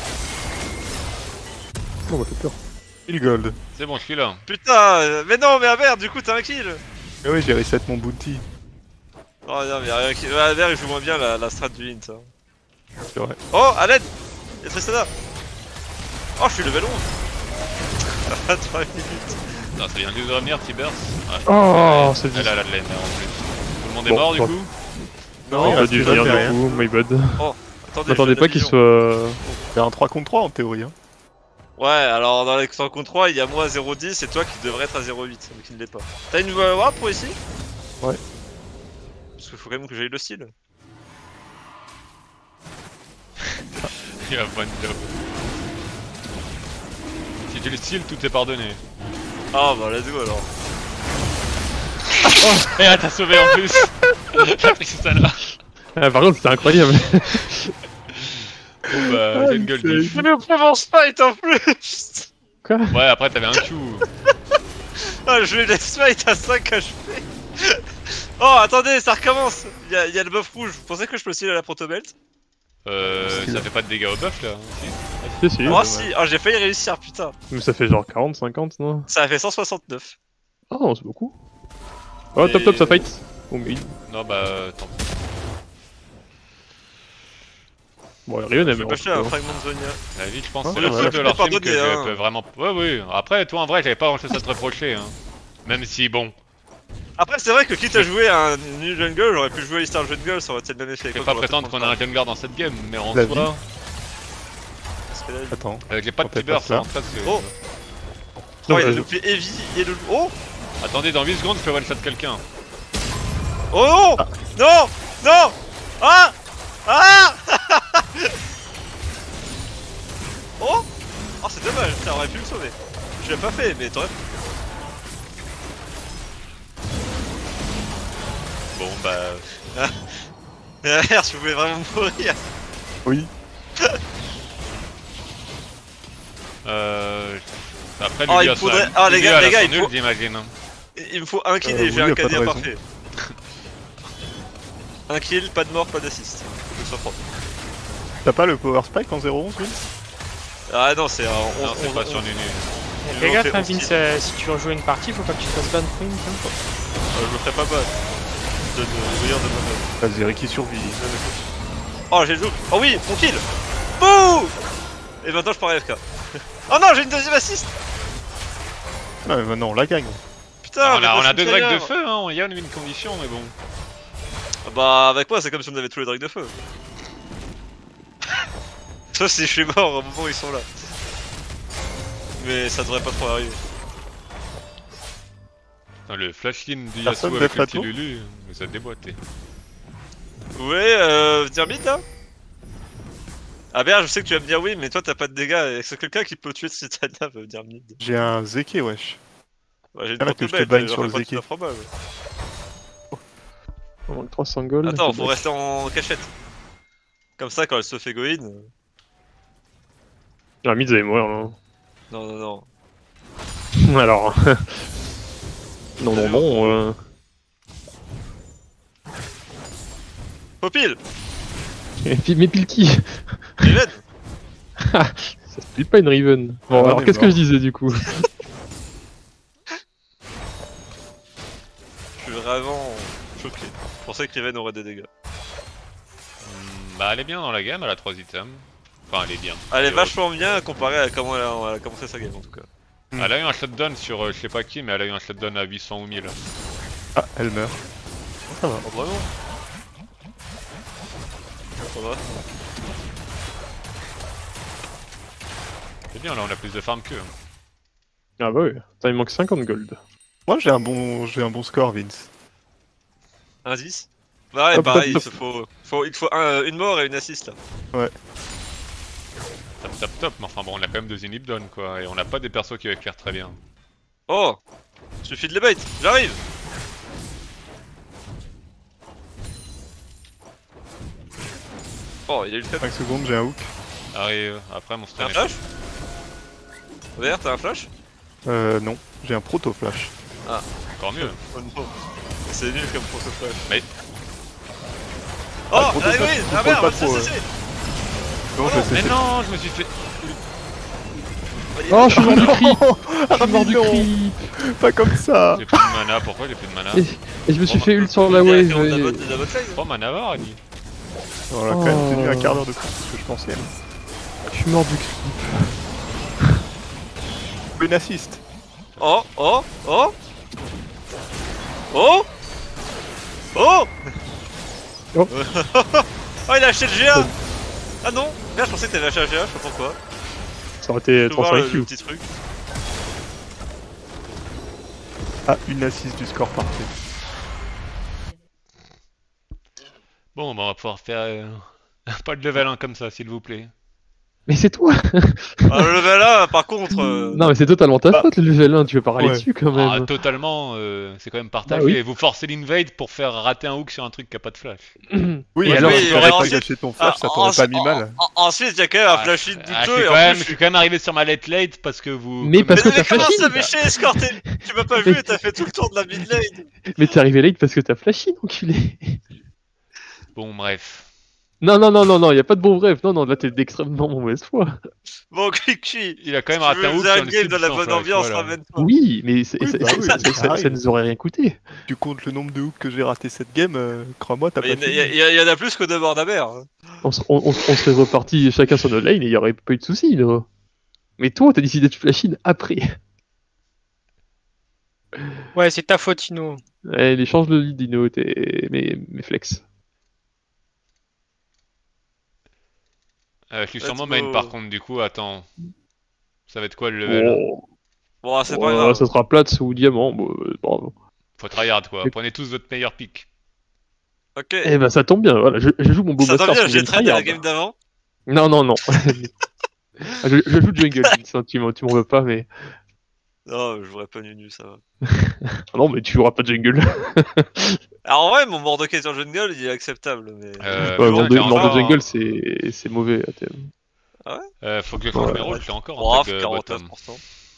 Oh, bah, fait peur. mille gold. C'est bon, je suis là. Putain, euh, mais non, mais à merde, du coup, t'as un kill. Eh oui, j'ai reset mon bounty. Oh non, mais y'a rien qui. Ouais, à il joue moins bien la, la strat du hint. Hein. C'est vrai. Oh, à l'aide. Y'a Tristana. Oh, je suis level onze. trois minutes. Non, ça vient juste de revenir, Tibers. Ouais. Oh, c'est Elle a la laine en plus. Tout le monde est Bon, mort du bon. coup. Non, Il il a reste dû que venir derrière. du coup, my bad. Attendez, M'attendais je pas fais qu'il la vision. soit... C'est un trois contre trois en théorie. Hein. Ouais, alors dans les cent contre trois, il y a moi à zéro virgule dix et toi qui devrais être à zéro virgule huit, mais qui ne l'est pas. T'as une nouvelle aura pour ici? Ouais. Parce qu'il faut quand même que j'aille le style. Il a pas de job. Si tu le style, tout est pardonné. Ah bah let's go alors. Oh, et ah, t'as sauvé en plus. T'as pris ça là. Ah, par contre, c'était incroyable. Bon bah, j'ai une gueule c'est- bif. Mais le Provence fight en plus. Quoi? Ouais, après t'avais un Q. Ah, je vais laisse fight à cinq H P. Oh attendez, ça recommence. Il y, a- il y a le buff rouge. Vous pensez que je peux style à la protobelt? Euh, ça fait pas de dégâts au buff là. Hein, si. Si, si. Oh si, oh j'ai failli réussir putain. Mais ça fait genre quarante, cinquante, non? Ça a fait cent soixante-neuf. Ah non, c'est beaucoup. Oh, top Et- top, ça fight. Oh, mais... Non bah, attends. Bon, Riven, Je elle vais meurt. pas acheter un fragment de Zonia. La vie, je pense, Ouais, c'est le ouais, truc ouais. de leur Je peux team que pardonner, je hein. peux vraiment. Ouais, oui. Après, toi en vrai, j'avais pas grand chose à te reprocher. Hein. Même si, bon, Après c'est vrai que quitte à jouer à un New Jungle, j'aurais pu jouer à Eastern Jungle, ça aurait été le même effet. je vais Quoi pas qu'on aurait prétendre peut-être qu'on a un moins jungler dans cette game, mais en La soi, Parce que là, il- Attends. euh, j'ai pas de On peut Tiber, faire ça. en fait, c'est- Oh. Non, Oh, il y a euh, le loupé heavy et le. Oh. Attendez, dans huit secondes, je fais one shot quelqu'un. Oh non. Non. Non. Ah. Ah. Oh. Oh c'est dommage, ça aurait pu me sauver. Je l'ai pas fait, mais t'aurais pu. Bon bah, Merde, je voulais vraiment mourir. Oui. euh. Après, Oh, il Lulia, me faudrait- ça- ah, les Lulia, gars, elle a les gars, son il ult, faut- j'imagine. hein. Il me faut un kill Euh, et oui, j'ai y un a pas de K D raison. parfait. Un kill, pas de mort, pas d'assist. Faut que ce soit propre. T'as pas le power spike en zéro onze, Vince? Ah non, c'est un on, Non, c'est on- pas on- sur Nunu. Ils Fais l'ont gaffe, fait hein, aussi. Vince, euh, si tu veux jouer une partie, faut pas que tu te fasses ban pour une. hein. Euh, je me ferai pas ban. Je donne le meilleur de moi-même. Vas-y, Ricky survit. Oh, j'ai le look. Oh oui, mon kill. Bouh. Et maintenant je pars A F K. Oh non, j'ai une deuxième assist. Non, mais maintenant on la gagne. Putain, on mais a, on moi, a je deux suis drags de gagnant. feu, hein. Il y a une condition, mais bon. Bah avec moi c'est comme si on avait tous les drags de feu. Sauf si je suis mort au moment où ils sont là. Mais ça devrait pas trop arriver. Dans le flash in du Personne Yasuo de avec le petit plateau Lulu, nous a déboîté. Vous voulez euh, dire mid là? Ah merde, je sais que tu vas me dire oui, mais toi t'as pas de dégâts. Est-ce que quelqu'un qui peut tuer Citadina veut me dire mid? J'ai un Zeke, wesh. Bah, j'ai une Ah, là, que je te protobelle, bagne j'aurais sur le pas Zeki. tout à fromage. On manque trois cents gold. Attends, faut rester en cachette. Comme ça, quand elle se fait go in. euh, Ah, mid, vous allez mourir, non? Non, non, non. Alors. non, non, non. Euh... Popil! Et puis, mais pile qui? Riven! Ça se pile pas une Riven. Bon, Ah, alors on est qu'est-ce que mort. je disais du coup? Je suis vraiment choqué. Je pensais que Riven aurait des dégâts. Hmm, bah, elle est bien dans la game, elle a trois items. Enfin, elle est bien. Elle est Et, euh, vachement bien comparée à comment elle a, elle a commencé sa game en tout cas. Elle a eu un shutdown sur euh, je sais pas qui, mais elle a eu un shutdown à huit cents ou mille. Ah, elle meurt. Ça va. Oh, vraiment? Ça va? C'est bien, là on a plus de farm qu'eux. Ah bah oui. Attends, il manque cinquante gold. Moi j'ai un bon j'ai un bon score, Vince. Un dix? Bah ouais, Hop, pareil, hop, il te faut, faut, il te faut un- une mort et une assist là. Top top top, mais enfin bon, on a quand même deux inhibdon quoi, et on a pas des persos qui éclairent très bien. Oh! Suffit de les bait, j'arrive! Oh, il a eu le fait. cinq secondes, j'ai un hook. Arrive, après mon T'as un stun est flash? Vert, t'as un flash? Euh, non. J'ai un proto flash. encore mieux. Oh non, c'est nul comme pour ce flash. Mais- Oh, Ah, le proto ah flash, oui, je ah contrôle merde, pas c'est trop, c'est c'est. Non, je sais. Mais non, je me suis fait. Oh, je suis mort du creep! Je Ah, suis mort du non. creep! Pas comme ça. J'ai plus de mana, pourquoi j'ai plus de mana? Et, et je me suis Bon, fait ult sur la Il y a wave. de la et- botte- de la botte lane. trois mana Varani. On a quand même tenu un Oh. quart d'heure de plus que ce que je pensais. Je suis mort du creep. Une assist. Oh, oh, oh. Oh. Oh. Oh. Oh, il a acheté le G A. Ah non, merde, je pensais que t'avais acheté un G A, je sais pas pourquoi. Ça aurait été Tu vois trois le, cents le I Q. petit truc. Ah, une assise du score parfait. Bon, bah, on va pouvoir faire euh, pas de level un comme ça, s'il vous plaît. Mais c'est toi. Ah, le level là, par contre. euh, Non mais c'est totalement ta Bah, faute le level un, tu veux pas râler ouais. dessus quand Ah, même. totalement, euh, c'est quand même partagé. Bah oui. Et vous forcez l'invade pour faire rater un hook sur un truc qui a pas de flash. Oui, Et et alors, alors, oui, si t'aurais pas ensuite- gâché ton flash, ah, ça t'aurait ensuite- pas mis en- mal. en- Ensuite, il y a quand même un Ah, flash in ah, je douteux suis et quand en même, plus. je suis quand même arrivé sur ma late late parce que vous. Mais parce Mais, que mais t'as comment flash ça, in. Michel, Score, t'es- tu m'as pas vu et t'as fait tout le tour de la mid lane. Mais t'es arrivé late parce que t'as flash in, enculé. Bon, bref. Non non non non non, y a pas de bon bref. Non non, là t'es d'extrêmement mauvaise foi. Bon, Kiki, Il a quand si même tu raté un veux hook faire sur une une game cible dans la sans bonne flash, ambiance, voilà. ramène-toi. Oui, mais c'est- Oui, ça, bah ça- oui, ça- ça ça- ça arrive. nous aurait rien coûté. Tu comptes le nombre de hooks que j'ai raté cette game, euh, crois-moi, t'as Il pas y, fini. a- il y a- il y en a plus que de morts d'Amer. hein. On, s- on- on- on serait reparti chacun sur notre lane et y aurait pas eu de soucis, là. Mais toi, t'as décidé de flash in après. Ouais, c'est ta faute, Ino. Allez, change le lead, Dino, t'es... mes, mes flex. Euh, je suis Let's sûrement go. main par contre, du coup, attends. Ça va être quoi le level? Oh, Bon, c'est oh, pas grave. ça sera plate ou diamant, bon, euh, bravo. Faut tryhard quoi. Et- Prenez tous votre meilleur pick. Ok. Eh ben ça tombe bien, voilà, je, je joue mon beau Ça tombe master bien, sur j'ai Game trade à la Tryhard. game d'avant. Non, non, non. Ah, je, je joue jungle, Vincent, tu m'en tu m'en veux pas, mais... Non, je jouerai pas Nunu, ça va. Ah non, mais tu joueras pas de jungle. Alors, en vrai, mon Mordecai sur jungle, il est acceptable, mais. Euh, Ouais, putain, mort de, j'ai mort de encore- jungle, c'est c'est mauvais à thème. Euh, faut que je change Ouais. mes rôles, j'ai encore Oh, un truc de quarante-neuf bottom. pour cent.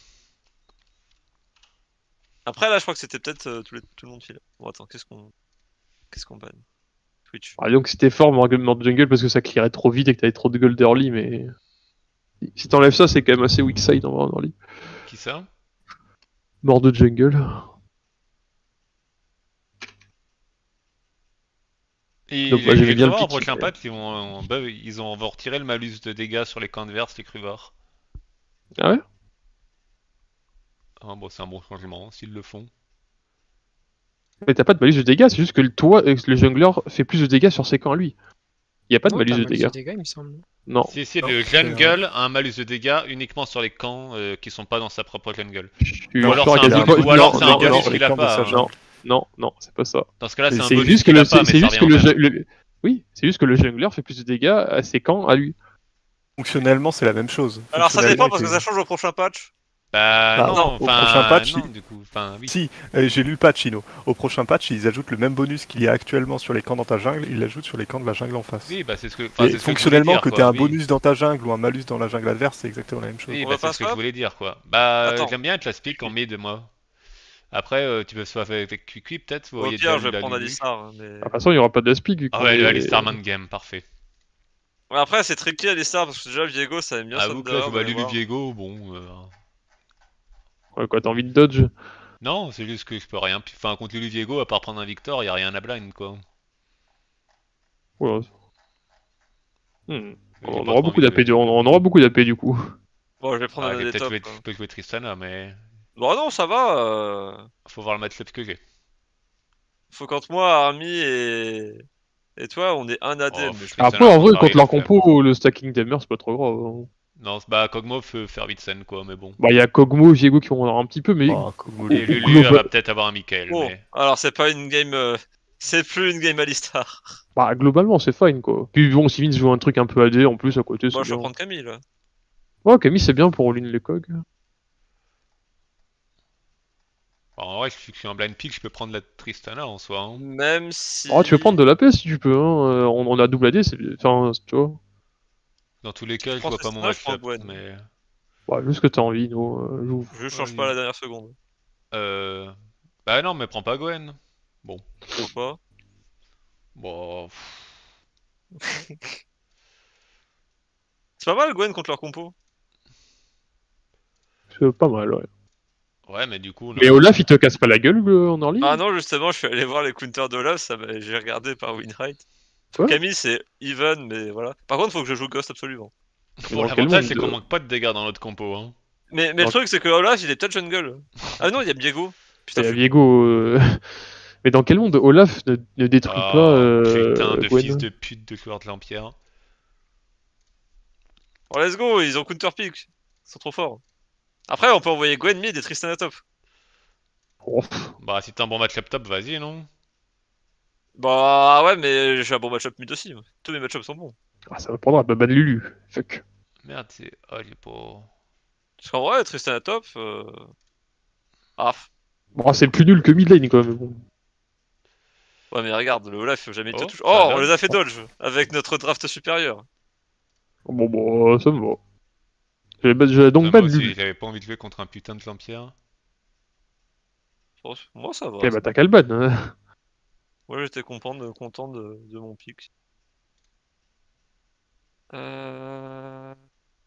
Après, là, je crois que c'était peut-être euh, tout, les- tout le monde file. Bon, attends, qu'est-ce qu'on. Qu'est-ce qu'on banne Twitch. Ah, donc c'était fort mort mort de jungle parce que ça clearait trop vite et que t'avais trop de gold early, mais... Si t'enlèves ça, c'est quand même assez weak side en vrai, en early. Qui ça? Mort de jungle. Et Donc, les, moi, j'aimais les bien le Cruvars, au pick, prochain mais- patch, ils vont, bah, ils ont vont retirer le malus de dégâts sur les camps adverses, les Cruvars. Ah ouais? Ah, bon, c'est un bon changement, s'ils le font. Mais t'as pas de malus de dégâts, c'est juste que le- toi, euh, le jungler fait plus de dégâts sur ses camps à lui. Y a pas de Non, malus t'as un de malus dégâts. de dégâts, il me semble. Non. Si, si, Non, le c'est jungle a un malus de dégâts uniquement sur les camps euh, qui sont pas dans sa propre jungle. Je suis Ou alors sûr c'est un quasiment- bonus- ou alors non, c'est un non, bonus non, qu'il les a camps de pas. sa hein. jungle. non, non, non, c'est pas ça. Dans ce cas-là, Mais c'est un C'est bonus juste que qu'il le, a pas, mais c'est ça juste que revient le, au même. ju- le- oui, c'est juste que le jungler fait plus de dégâts à ses camps à lui. Fonctionnellement, c'est la même chose. Alors, ça Fonctionnellement, dépend parce que il ça fait- change au prochain patch. Bah Bah, non, non, au enfin, prochain patch, non, il- du coup, enfin, oui. Si, euh, j'ai lu le patch, Ino. Au prochain patch, ils ajoutent le même bonus qu'il y a actuellement sur les camps dans ta jungle, ils l'ajoutent sur les camps de la jungle en face. Oui, bah c'est ce que, enfin, Et c'est ce fonctionnellement, que, que je tu aies voulais un dire, quoi, bonus oui. dans ta jungle ou un malus dans la jungle adverse, c'est exactement la même chose. Oui, On bah va c'est pas ce que je swap voulais dire, quoi. Bah, Attends. j'aime bien être la speak en mid, moi. Après, euh, tu peux swap avec Quick peut-être, vous Au voyez pire, déjà je vais la prendre Lulu. Alistar. Mais... De toute façon, il y aura pas de speak vu Ah qu'on ouais, le est- Alistar man game, parfait. Ouais, après, c'est tricky Alistar parce que déjà, Viego, ça aime bien Avoue que là, je vois Lulu Viego, bon... euh, Ouais, quoi, t'as envie de dodge? Non, c'est juste que je peux rien... Enfin, contre Lulu Viego, à part prendre un Victor, y a rien à blind, quoi. Ouais. Hmm. J'ai On pas aura trop beaucoup envie de d'A P jouer. du... on on aura beaucoup d'A P du coup. Bon, je vais prendre Ah, un je vais des peut-être top. jouer, quoi. je peux jouer Tristana, mais... Bon, non, ça va. euh, Faut voir le match-up que j'ai. Faut quand moi, Army et... et toi, on est un A D M. Oh, mais je- Tristana, Après, en ça vrai, arrive, contre leur quand même. compo, le stacking Damer, c'est pas trop grave. hein. Non, c'est- bah, Kog'Maw peut faire vite scène, quoi, mais bon. Bah, il y a Kog'Maw et Viego qui vont en avoir un petit peu, mais. Oh, Kog'Maw, Et lui. Lulu, global- elle va peut-être avoir un Michael, Bon, mais... alors c'est pas une game... euh, C'est plus une game Alistar. Bah, globalement, c'est fine quoi. Puis bon, si Vince joue un truc un peu A D en plus à côté, c'est Moi, je vais bien. prendre Camille, là. Ouais, Camille, c'est bien pour all-in les cogs. Enfin, en vrai, je suis je suis un blind pick, je peux prendre la Tristana en soi. Hein. Même si... Oh, tu veux prendre de l'A P si tu peux, hein. euh, On, on a double A D, c'est. Enfin, tu vois. Dans tous les cas, je prends vois pas mon Tristana, je prends match-up, Gwen. mais... Ouais, juste que t'as envie, nous. euh, joue. Je change Ouais, pas à la oui. dernière seconde. Euh... Bah non, mais prends pas Gwen. Faut pas. Bon... C'est pas mal, Gwen, contre leur compo. C'est pas mal, ouais. Ouais, mais du coup... on a- Mais Olaf, il te casse pas la gueule euh, en early? Ah non, justement, je suis allé voir les counters d'Olaf, ça m'a- j'ai regardé par Winrate. Quoi? Camille, c'est even, mais voilà. Par contre, faut que je joue Ghost absolument. Dans Bon, quel l'avantage, monde c'est de- qu'on manque pas de dégâts dans notre compo, hein. Mais, mais le Dans- truc, c'est que Olaf, il est peut-être jungle. Ah non, il y a Biego. Putain, Il y a je- Viego. euh, Mais dans quel monde Olaf ne, ne détruit Ah, pas euh, putain de Gwen fils de pute de joueur de l'Empire. Oh, let's go, ils ont counter pick. Ils sont trop forts. Après, on peut envoyer Gwen mid et Tristana top. Oh, pff. Bah, si t'as un bon match-up top, vas-y, non? Bah ouais, mais j'ai un bon match-up mid aussi. Tous mes match-ups sont bons. Ah, ça va prendre un Baban Lulu. Fuck. Merde, c'est. Oh, il est pas. Parce qu'en vrai, Tristana top. Euh... Ah. Bon, c'est le plus nul que mid lane quand même. Bon. Ouais, mais regarde, le Olaf jamais Oh, te touche. ça Oh, on donne. les a fait dodge avec notre draft supérieur. Bon, bon, ça me va. J'avais j'avais donc Ça, pas moi de aussi, Lulu. j'avais pas envie de jouer contre un putain de Lampière. Oh, moi, ça va. Eh ça bah, t'as qu'à le ban. Hein. va. Moi, j'étais content de, content de, de mon pick. Euh...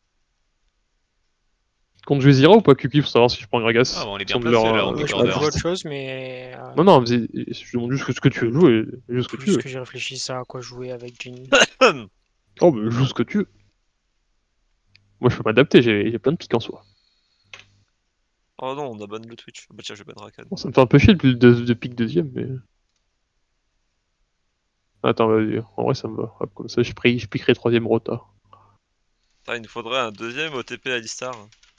Contre jouer Zira ou pas, Kuki, pour savoir si je prends Gragas. Ah, bon, on est Ils bien sont de placés leur, là, euh, on Moi, pick je leur peux order. jouer liste. autre chose, mais. Euh, Non, non, vas-y, je demande juste ce que tu veux jouer. Joue ce que faut tu juste veux. que j'y réfléchisse à quoi jouer avec Jenny. Oh, mais joue ce que tu veux. Moi, je peux m'adapter, j'ai j'ai plein de pics en soi. Oh non, on a ban le Twitch. Bah tiens, je vais ban Rakan. Bon, ça me fait un peu chier de, de, de pic deuxième, mais. Attends, vas-y, en vrai, ça me va. Hop, comme ça, je, prie, je piquerai troisième rota. Putain, il nous faudrait un deuxième O T P à Alistar.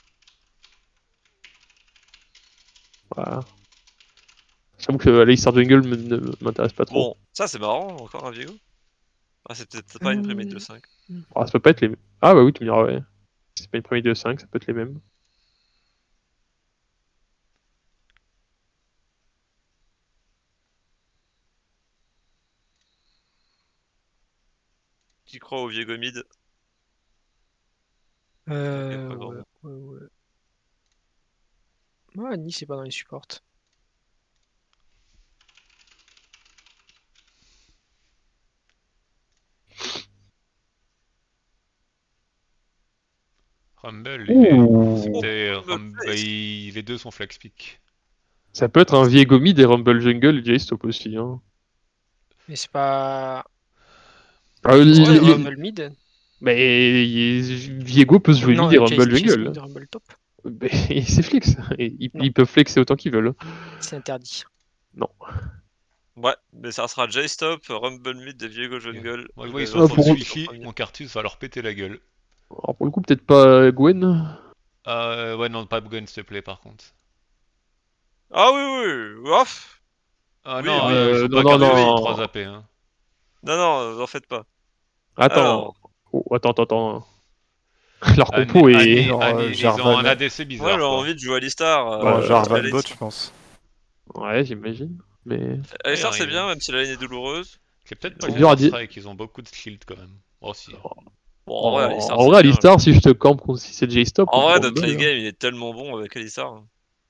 Voilà. J'avoue que l'Alistar Jungle me- ne m'intéresse pas trop. Bon, ça c'est marrant, encore un Viego. Ah, c'est peut-être pas une primate de cinq. Ah, ça peut pas être les mêmes. Ah, bah oui, tu me diras, ouais. Si c'est pas une première de cinq, ça peut être les mêmes. Qui croit au Viego mid? Euh. pas grand Ouais, monde. ouais, ouais. Ouais, Nice, c'est pas dans les supports. Rumble, il est. Ouh. C'était Oh, Rumble, le il- les deux sont flex pick. Ça peut être un Viego mid et Rumble Jungle et J-Stop aussi. Hein. Mais c'est pas. Ah, C'est il- pas il- Rumble mid. mais il- Viego peut se jouer Non, mid et Chase- Rumble Chase Jungle. mid, Rumble top. Mais c'est flex. Et Ils, Non. ils peuvent flexer autant qu'ils veulent. C'est interdit. Ouais, mais ça sera J-Stop, Rumble mid et Viego jungle. Moi, je vois, ils Les sont Ah, autres pour- trop sont squishy, premiers. mon Cartus va leur péter la gueule. Alors pour le coup, peut-être pas Gwen. Euh, ouais, non, pas Gun, s'il te plaît, par contre. Ah oui, oui, oui. Ouf. Ah Oui, non, oui, euh, ils euh, ont non, pas non, Cartus, non. trois A P. Hein. Non, non, vous en faites pas. Attends. Alors. Oh, attends, attends, attends. Leur Annie- compo est. Annie- genre, Annie- euh, ils ont Jarvan. un A D C Moi, bizarre. j'ai quoi. envie de jouer Alistar. Ouais, Euh, Jarvan la lane- bot, je pense. Ouais, j'imagine. Mais. Alistar, Ouais, c'est il- bien, même si la lane est douloureuse. C'est peut-être pas C'est le dur à meilleur dire. strike, ils ont beaucoup de shield quand même. Oh, si. Bon, en En, vrai, Alistar. en c'est vrai, bien. Alistar, si je te campe contre si c'est J-Stop. En ou vrai, contre notre Rumble, late game, il est tellement bon avec Alistar.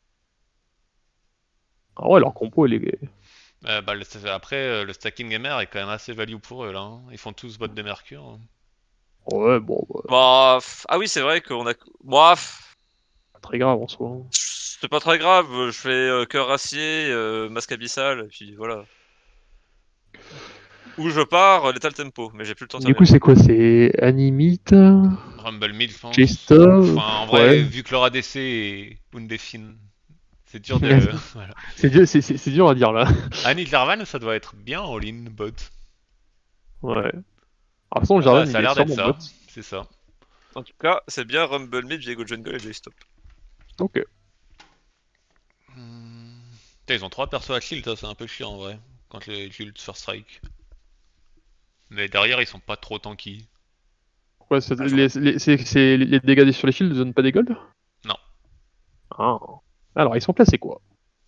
En vrai, leur compo, elle est. Euh, bah, le- après, euh, le stacking M R est quand même assez value pour eux là. Hein. Ils font tous bot de Mercure. hein. Ouais, bon, bah, Bah, f- ah oui, c'est vrai qu'on a. Moi, f- pas très grave en soi. hein. c'est pas très grave. Je fais euh, cœur acier, euh, masque abyssal, et puis voilà. Ou je pars, létal tempo, mais j'ai plus le temps de Du coup, c'est quoi? C'est Animite, Rumble mid, je pense. J-Stop. Enfin, en vrai, ouais. vu que leur A D C est Undefin, c'est dur de. voilà. C'est dur, c'est- c'est- c'est dur à dire là. Annie Jarvan, ça doit être bien en ligne bot. Ouais. Alors, de toute façon, le Ah, Jarvan, ça il a est l'air sur d'être mon ça. bot. C'est ça. En tout cas, c'est bien Rumble mid, Viego jungle et J-Stop. Ok. Hmm. Putain, ils ont trois persos à shield, ça c'est un peu chiant en vrai. Quand les ults first strike. Mais derrière, ils sont pas trop tanky. Quoi, c'est Ah, je les, les, c'est- c'est- les dégâts sur les shields ne donnent pas des golds? Non. Ah. Alors, ils sont placés quoi?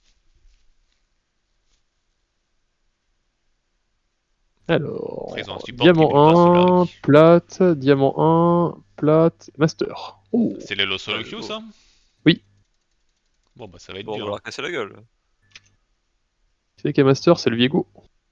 Alors, Après, ils ont un support qui met pas diamant un, Solari. plate, diamant un, plate, master. Oh. C'est les low solo Ouais, queue oh. ça? Oui. Bon bah ça va être Bon, on va dur. leur casser la gueule. C'est qu'un master, c'est le Viego.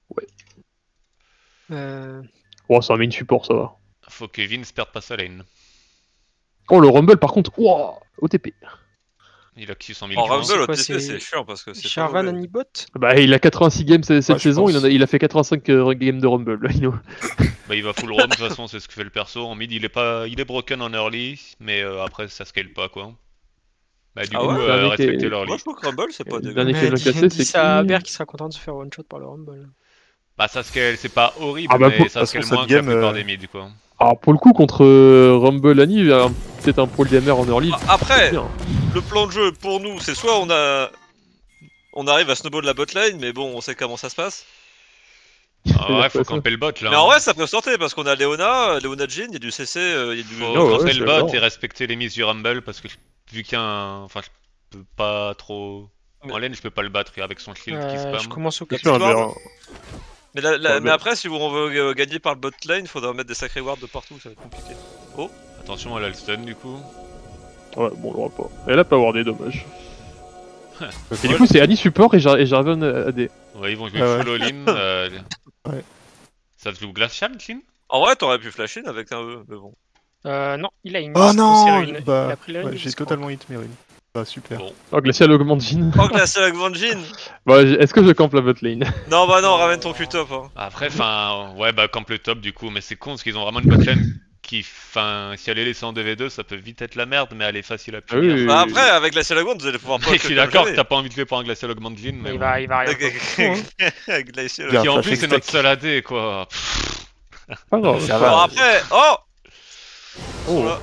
Euh... Oh, c'est un main support, ça va. Faut que Vince perde pas sa lane. Oh, le Rumble, par contre, wow, O T P. Il a six cent mille En points. Rumble, C'est au quoi, T P, c'est- c'est chiant parce que c'est. pas Charvan mauvais. Anibot? Bah, il a quatre-vingt-six games cette, cette Ouais, je saison, il, pense. en a, il a fait quatre-vingt-cinq euh, games de Rumble. il nous- Bah il va full roam, de toute façon c'est ce que fait le perso. En mid il est pas, il est broken en early, mais euh, après ça scale pas quoi. Bah du Ah coup ouais euh, Dernier qui est- respectez l'early. Moi, je trouve que Rumble, c'est pas Le dégueu. dernier qui est Mais bien dis, cassé, dis c'est ça à qui Ber qui sera content de se faire one shot par le Rumble. Bah ça scale, c'est pas horrible, Ah bah, mais pour- ça de toute scale façon, moins cette que la game, plupart euh, des mids quoi. Alors pour le coup, contre euh, Rumble Annie, il y a un- peut-être un poil D M R en early. Ah, Après, bien. le plan de jeu pour nous, c'est soit on a, on arrive à snowball la botlane, mais bon, on sait comment ça se passe. Ah ouais, quoi, faut ça camper le bot là. Mais en hein. vrai, ça peut sortir parce qu'on a Léona, Léona Jean, il y a du C C, euh, il y a du. Faut Oh, ouais, camper ouais, le c'est bot d'accord. et respecter les mises du Rumble parce que vu qu'il y a un. Enfin, je peux pas trop. Mais- En lane, je peux pas le battre avec son shield qui Euh, je spam. commence au C'est cap. sûr, un Ward. verre. Mais, la- la- Ouais, mais mais- après, si on veut euh, gagner par le bot lane, faudra mettre des sacrés wards de partout, ça va être compliqué. Attention, elle a le stun du coup. Ouais, bon, on l'aura pas. Elle a pas wardé, dommage. Et du Ouais. coup, c'est Annie support et, Jar et Jarvan A D. Ouais, ils vont jouer Ah ouais. full all-in. euh, Ouais. Ça se joue glacial, clean. En vrai, t'aurais pu flash in avec un E, mais bon. Euh, non, il a une Oh liste non c'est rune. Il bah, a pris la ouais, rune, j'ai il se totalement hit mes runes. Bah super. Bon. Oh, Glacial augmente Jin. Oh, classé avec Vanjin. Bah, j- est-ce que je campe la bot lane? Non, bah non, ramène ton Q-top. Hein. Après, enfin, ouais, bah camp le top du coup, mais c'est con parce qu'ils ont vraiment une botlane qui, enfin, si elle est laissée en deux v deux, ça peut vite être la merde, mais elle est facile à Ah oui, punir. oui, Bah oui. après, avec la Cielagond, vous allez pouvoir pas. Mais je suis d'accord que t'as pas envie de jouer pour un glacial augment Jin, mais Il bon. va, il va rien Avec faire. avec la Ciel- Bien. Qui en flash plus c'est extec. notre seul A D quoi. Pas grave. Ça Bon, va. après, oh Oh. Voilà.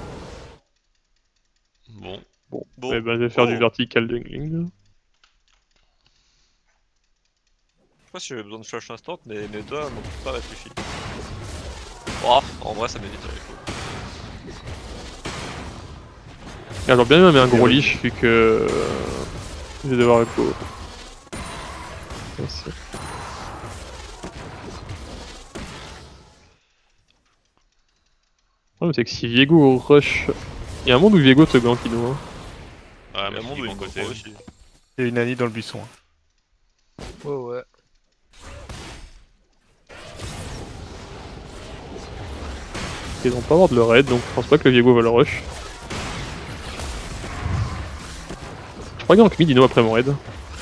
Bon. Bon. Eh ben, je vais faire Oh. du vertical jungling. Je sais pas si j'avais besoin de flash instant, mais mes doigts m'ont pas réfléchi. Oh, en vrai, ça m'éviterait. Ah, J'aurais bien aimé un gros leash vu que. euh, Je vais devoir go. Merci. Le problème c'est que si Viego rush. Il y a un monde où Viego te gank nous. Hein. Ouais, Il y mais a un je monde dis où mon il côté. me aussi. Il y a une Annie dans le buisson. hein. Ouais, ouais. Ils vont pas avoir de le raid donc je pense pas que le Viego va le rush. Je crois gank mid Dino après mon raid.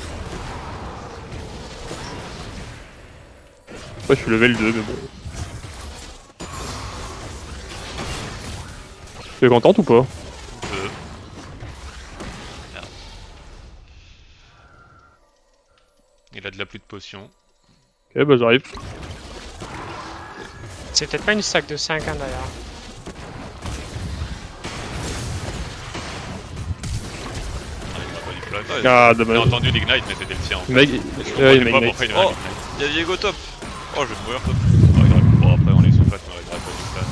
Ouais, je suis level deux mais bon. Tu es contente ou pas? Un peu. Merde. Il a de la plus de potions. Ok bah j'arrive. C'est peut-être pas une stack de cinq hein, d'ailleurs. Ah, il m'a pas dit flash. Ouais. Ah J'ai dommage. entendu l'ignite, mais c'était le sien. En fait. Mec, Je ouais, comprenais il pas m'ignite. pourquoi il y aurait Oh. l'ignite. Y'a Viego top. Oh, je vais mourir top. Ah, il aurait- Bon, après, on est sous flash, mais il aurait pas dû flash.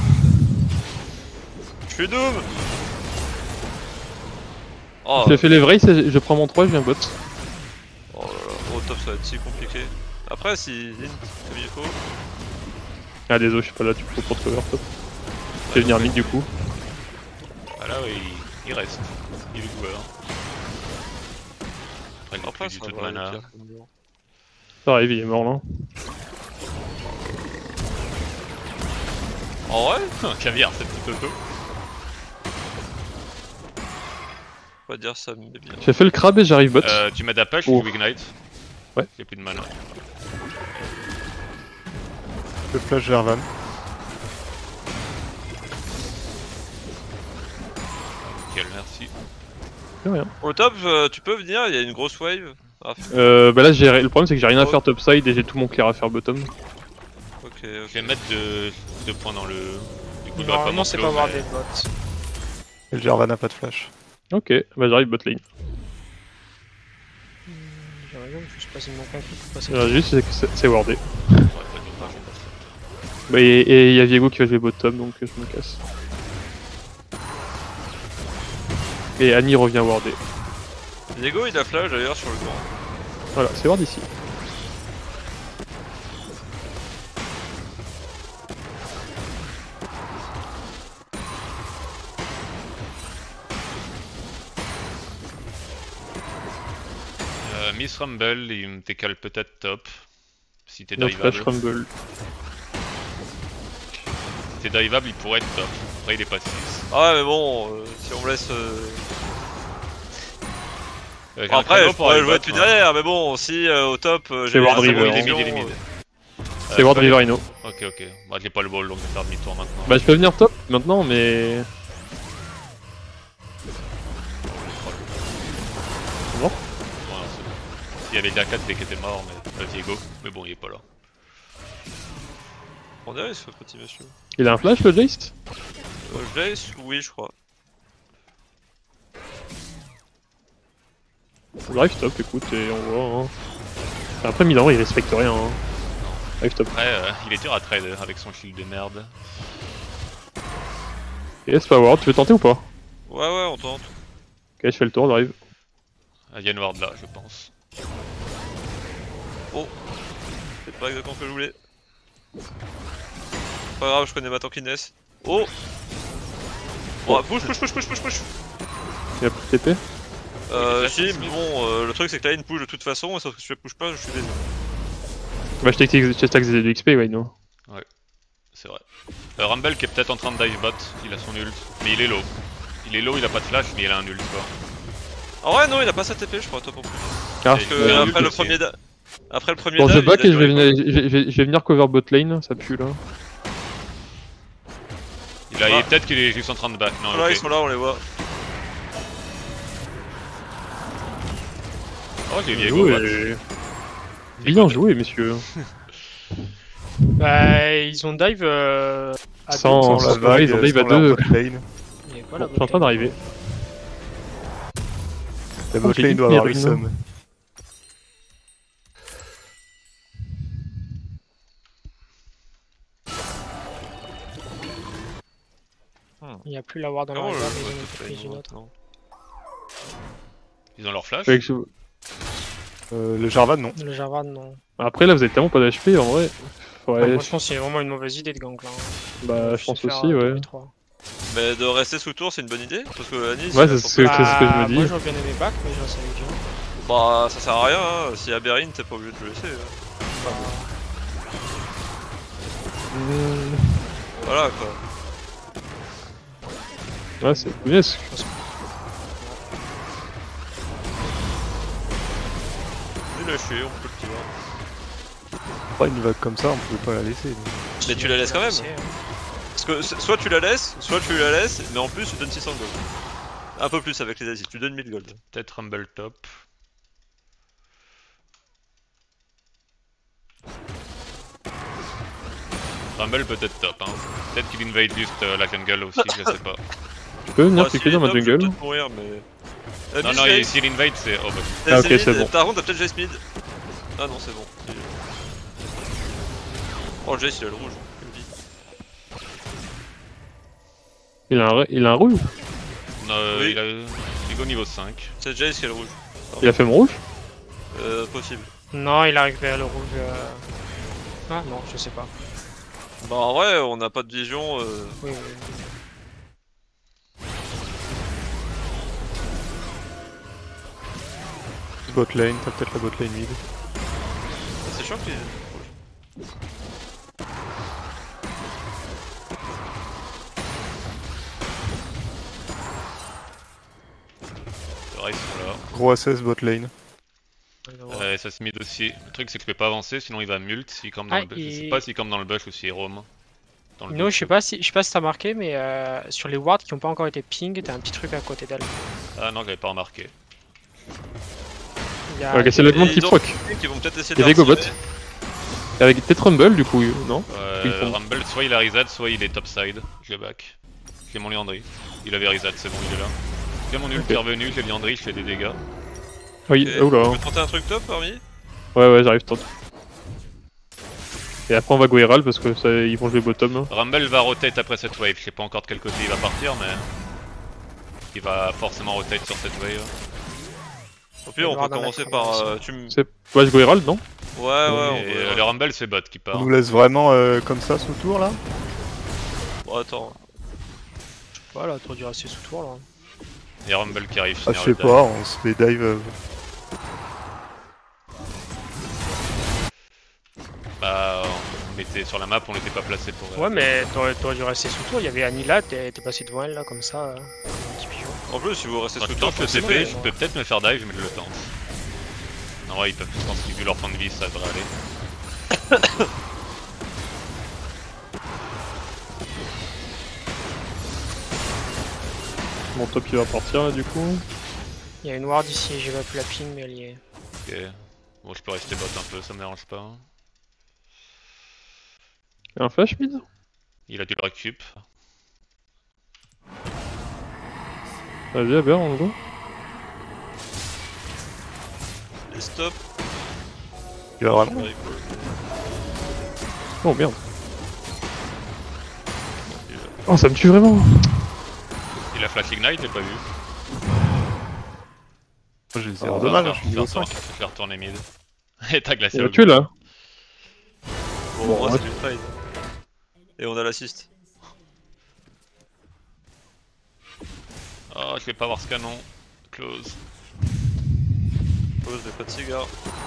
Je suis Doom. Oh, J'ai fait les vrais, c'est- je prends mon trois, je viens bot. oh là là, au top ça va être si compliqué. Après, si Link comme il faut. Ah désolé, je suis pas là, tu peux pour te cover top. Je vais venir mid du coup. Ah là, oui, il, il reste. Il est joueur. Après, il a Après, plus du ça tout de va mana. aller pire comme mur. Ça arrive, il est mort là. En vrai, Caviar, c'est petit auto. on va dire ça me met bien. J'ai fait le crabe et j'arrive bot. Euh, tu m'aides à push, Oh. je joue ignite. Ouais. J'ai plus de mana. Le flash Jarvan. Nickel, merci. C'est rien. Au top, euh, tu peux venir, il y a une grosse wave. Ah, f- Euh, bah là, j'ai... le problème c'est que j'ai rien à faire topside et j'ai tout mon clear à faire bottom. ok, Je ok. vais mettre deux, deux points dans le. Du coup, j'aurais Normalement, mon c'est slow, pas voir mais- des bots. Et le Jarvan n'a pas de flash. Ok, bah j'arrive bot lane. J'aurais bien juste passer mon conflit pour passer. Euh, juste, c'est que c'est- c'est wardé. Ouais, pas du tout, je vais passer. Bah, et il y a Viego qui va jouer bottom donc euh, je me casse. Et Annie revient wardé. Diego il a flash d'ailleurs sur le grand. Voilà, c'est ward ici. Euh, Miss Rumble, il me décale peut-être top. Si t'es No flash diveable. rumble. Si t'es diveable, il pourrait être top. Après, il est pas six. Ah ouais, mais bon, euh, si on me laisse. euh, Euh, j'ai un Après, créneau je pour pourrais aller jouer bot, plus moi. derrière, mais bon, si euh, au top. euh, C'est j'ai Ward un River. bon Il est mid, il est vision, mid. euh, C'est Euh, ward je peux aller- Riverino. Ok, ok. Moi, j'ai pas le ball, donc je vais faire demi-tour maintenant. Bah je peux venir top maintenant mais... Bon, non, c'est bon. S'il y avait déjà quatre, dès qu'il était mort, mais euh, Diego. Mais bon, il est pas là. On dirait ce petit monsieur. Il a un flash le Jace? Euh, Jace, oui, je crois. On drive top, écoute, et on voit. Hein. Après, Milan, il respecte rien. Hein. Drive top. Après, euh, il est dur à trade avec son shield de merde. Et S Power, tu veux tenter ou pas? Ouais, ouais, on tente. Ok, je fais le tour, drive. Ah, il y a une ward là, je pense. Oh, c'est pas exactement ce que je voulais. Pas grave, je connais ma tankiness. Oh. Oh, push, push, push, push, push, push. Il a plus de T P. Euh, Il est si, flash, mais Smith. bon, euh, le truc c'est que la lane push de toute façon, et sauf que si tu la push pas, je suis désolé. Bah, je t'ai stack de X P, ouais, non. C'est vrai. Euh, Rumble qui est peut-être en train de dive bot, il a son ult. Mais il est low. Il est low, il a pas de flash, mais il a un ult quoi. Ah ouais, non, il a pas sa T P, je crois, top en plus. Ah, Parce que il a un après ult le aussi. premier da- Après le premier bon, je dive, back il a et je vais, duré venir, je, vais, je vais- je vais venir cover bot lane, ça pue là. Il a, il est Ah. peut-être qu'il est juste en train de back. Non, quoi. Là, ok. ils sont là, on les voit. Oh, j'ai Bien Viego. joué. Bien joué, messieurs. Bah, ils ont dive euh, à Sans- deux. Sans la ouais, vague, ils ont dive à sans la deux. bot lane. Il y a Bon, pas la je suis en train d'arriver. La bot j'ai lane dit doit avoir le Myrine. somme. Il n'y a plus la ward dans la Oh, river, le mais ils ont bot pris lane, une autre. non. Ils ont leur flash. Ouais, que je- Euh, le Jarvan, non. Le Jarvan, non. Après, là, vous avez tellement pas d'H P en vrai. Ouais, Moi, je pense que c'est vraiment une mauvaise idée de gank là. bah, je pense sais faire, aussi, euh, ouais. deux v trois. Mais de rester sous tour, c'est une bonne idée. Parce que Anis. Ouais, il a c'est son ce que- peu- c'est ce que je me Bah, dis. Moi j'aurais bien aimé back, mais j'en savais déjà. Bah, ça sert à rien, hein. Si y a Berin, t'es pas obligé de le laisser. hein. Mmh. Voilà quoi. Ouais, c'est punaise. Lui lâcher, on peut le tirer. Pas une vague comme ça, on pouvait pas la laisser. donc. Mais tu la laisses quand même. C'est, euh, Parce que c'est- soit tu la laisses, soit tu la laisses, mais en plus tu donnes six cents gold. Un peu plus avec les Asis, tu donnes mille gold. Peut-être Rumble top. Rumble peut-être top, hein. Peut-être qu'il invade juste euh, la jungle aussi, je sais pas. Tu peux venir Ouais, cliquer s'il dans est ma top, je vais jungle? peut-être mourir, mais. Euh, Non, Miss non, Jace, il- s'il invade, c'est. Oh bah. Ah, ok, mid, c'est bon. Par contre, t'as peut-être Jace mid. Ah non, c'est bon. Oh, Jace il a le rouge. quelle vie. Il a un, ra- il a un rouge? Euh, Oui. il a. Il go niveau cinq. C'est Jace qui a le rouge. Il a fait mon rouge? Euh, possible. Non, il a récupéré le rouge. euh, Ah non, je sais pas. Bah en vrai, on n'a pas de vision. Euh... Oui, oui, oui. Bot lane, t'as peut-être la bot lane mid. C'est sûr qu'il est rouge. C'est vrai, ils sont là. Gros A seize bot lane. On va voir. Euh, ça se mid aussi. Le truc, c'est que je peux pas avancer, sinon il va mult s'il campe dans Ah, le bush. Je sais il- pas s'il campe dans le bush ou s'il roam. Dans le Non, bush. je sais pas si je sais pas si t'as remarqué, mais euh, sur les wards qui ont pas encore été ping, t'as un petit truc à côté d'elle. Ah non, j'avais pas remarqué. Il y a- Ok, c'est le monde Et qui ils ont- proc. Qui vont peut-être essayer Il y de a des harceler. gobots. Avec peut-être Rumble du coup, non? Ils Euh, font- Rumble, soit il a reset, soit il est topside. Je le back. J'ai mon Liandry. Il avait reset, c'est bon, il est là. J'ai mon ult Ok. qui est revenu, j'ai Liandry, je fais des dégâts. Oui, Ok, oula. Tu veux tenter un truc top parmi? Ouais, ouais, j'arrive tantôt. Et après on va go Herald parce que ça, ils vont jouer bottom. hein. Rumble va rotate après cette wave, je sais pas encore de quel côté il va partir, mais. Il va forcément rotate sur cette wave. Au pire, on voir peut d'un commencer mètre, par. on va euh, tu me. C'est... Ouais, je go Herald, non? Ouais, ouais, on Et peut. euh, le Rumble, c'est bot qui part. On nous laisse vraiment euh, comme ça sous tour là? Bon, attends. Voilà, t'aurais dû rester sous tour là. Et Rumble qui arrive. Ah, je finir sais le dive. pas, on se fait dive. euh, Bah, on était sur la map, on n'était pas placé pour. Ouais, mais t'aurais t'aurais dû rester sous tour. Il y avait Annie là, t'es t'es passé devant elle là, comme ça. euh, un petit pigeon. En plus, si vous restez Quand sous je tour, tente le c'est T bon. P, je peux peut-être me faire dive, mais je le tente. Non, ouais, ils peuvent, je pense qu'ils vu leur point de vie, ça devrait aller. Mon top il va partir là du coup. Il y a une ward ici, j'ai pas pu la ping, mais elle y est. Ok. Bon, je peux rester bot un peu, ça me dérange pas. Un flash mid? Il a dû le récup. Vas-y, Aber, on le voit. Et stop. Il va vraiment. Oh merde. Oh, ça me tue vraiment. Il a flash ignite, j'ai pas vu. Moi j'ai Ah, zéro on dommage, faire, je suis niveau faire, cinq. faire retourner mid. Et t'as glacé Il au a tué là. Bon, Bon, moi ouais. c'est du trade. Et on a l'assist. Oh, je vais pas avoir ce canon. Close. Pause, mais pas de cigare.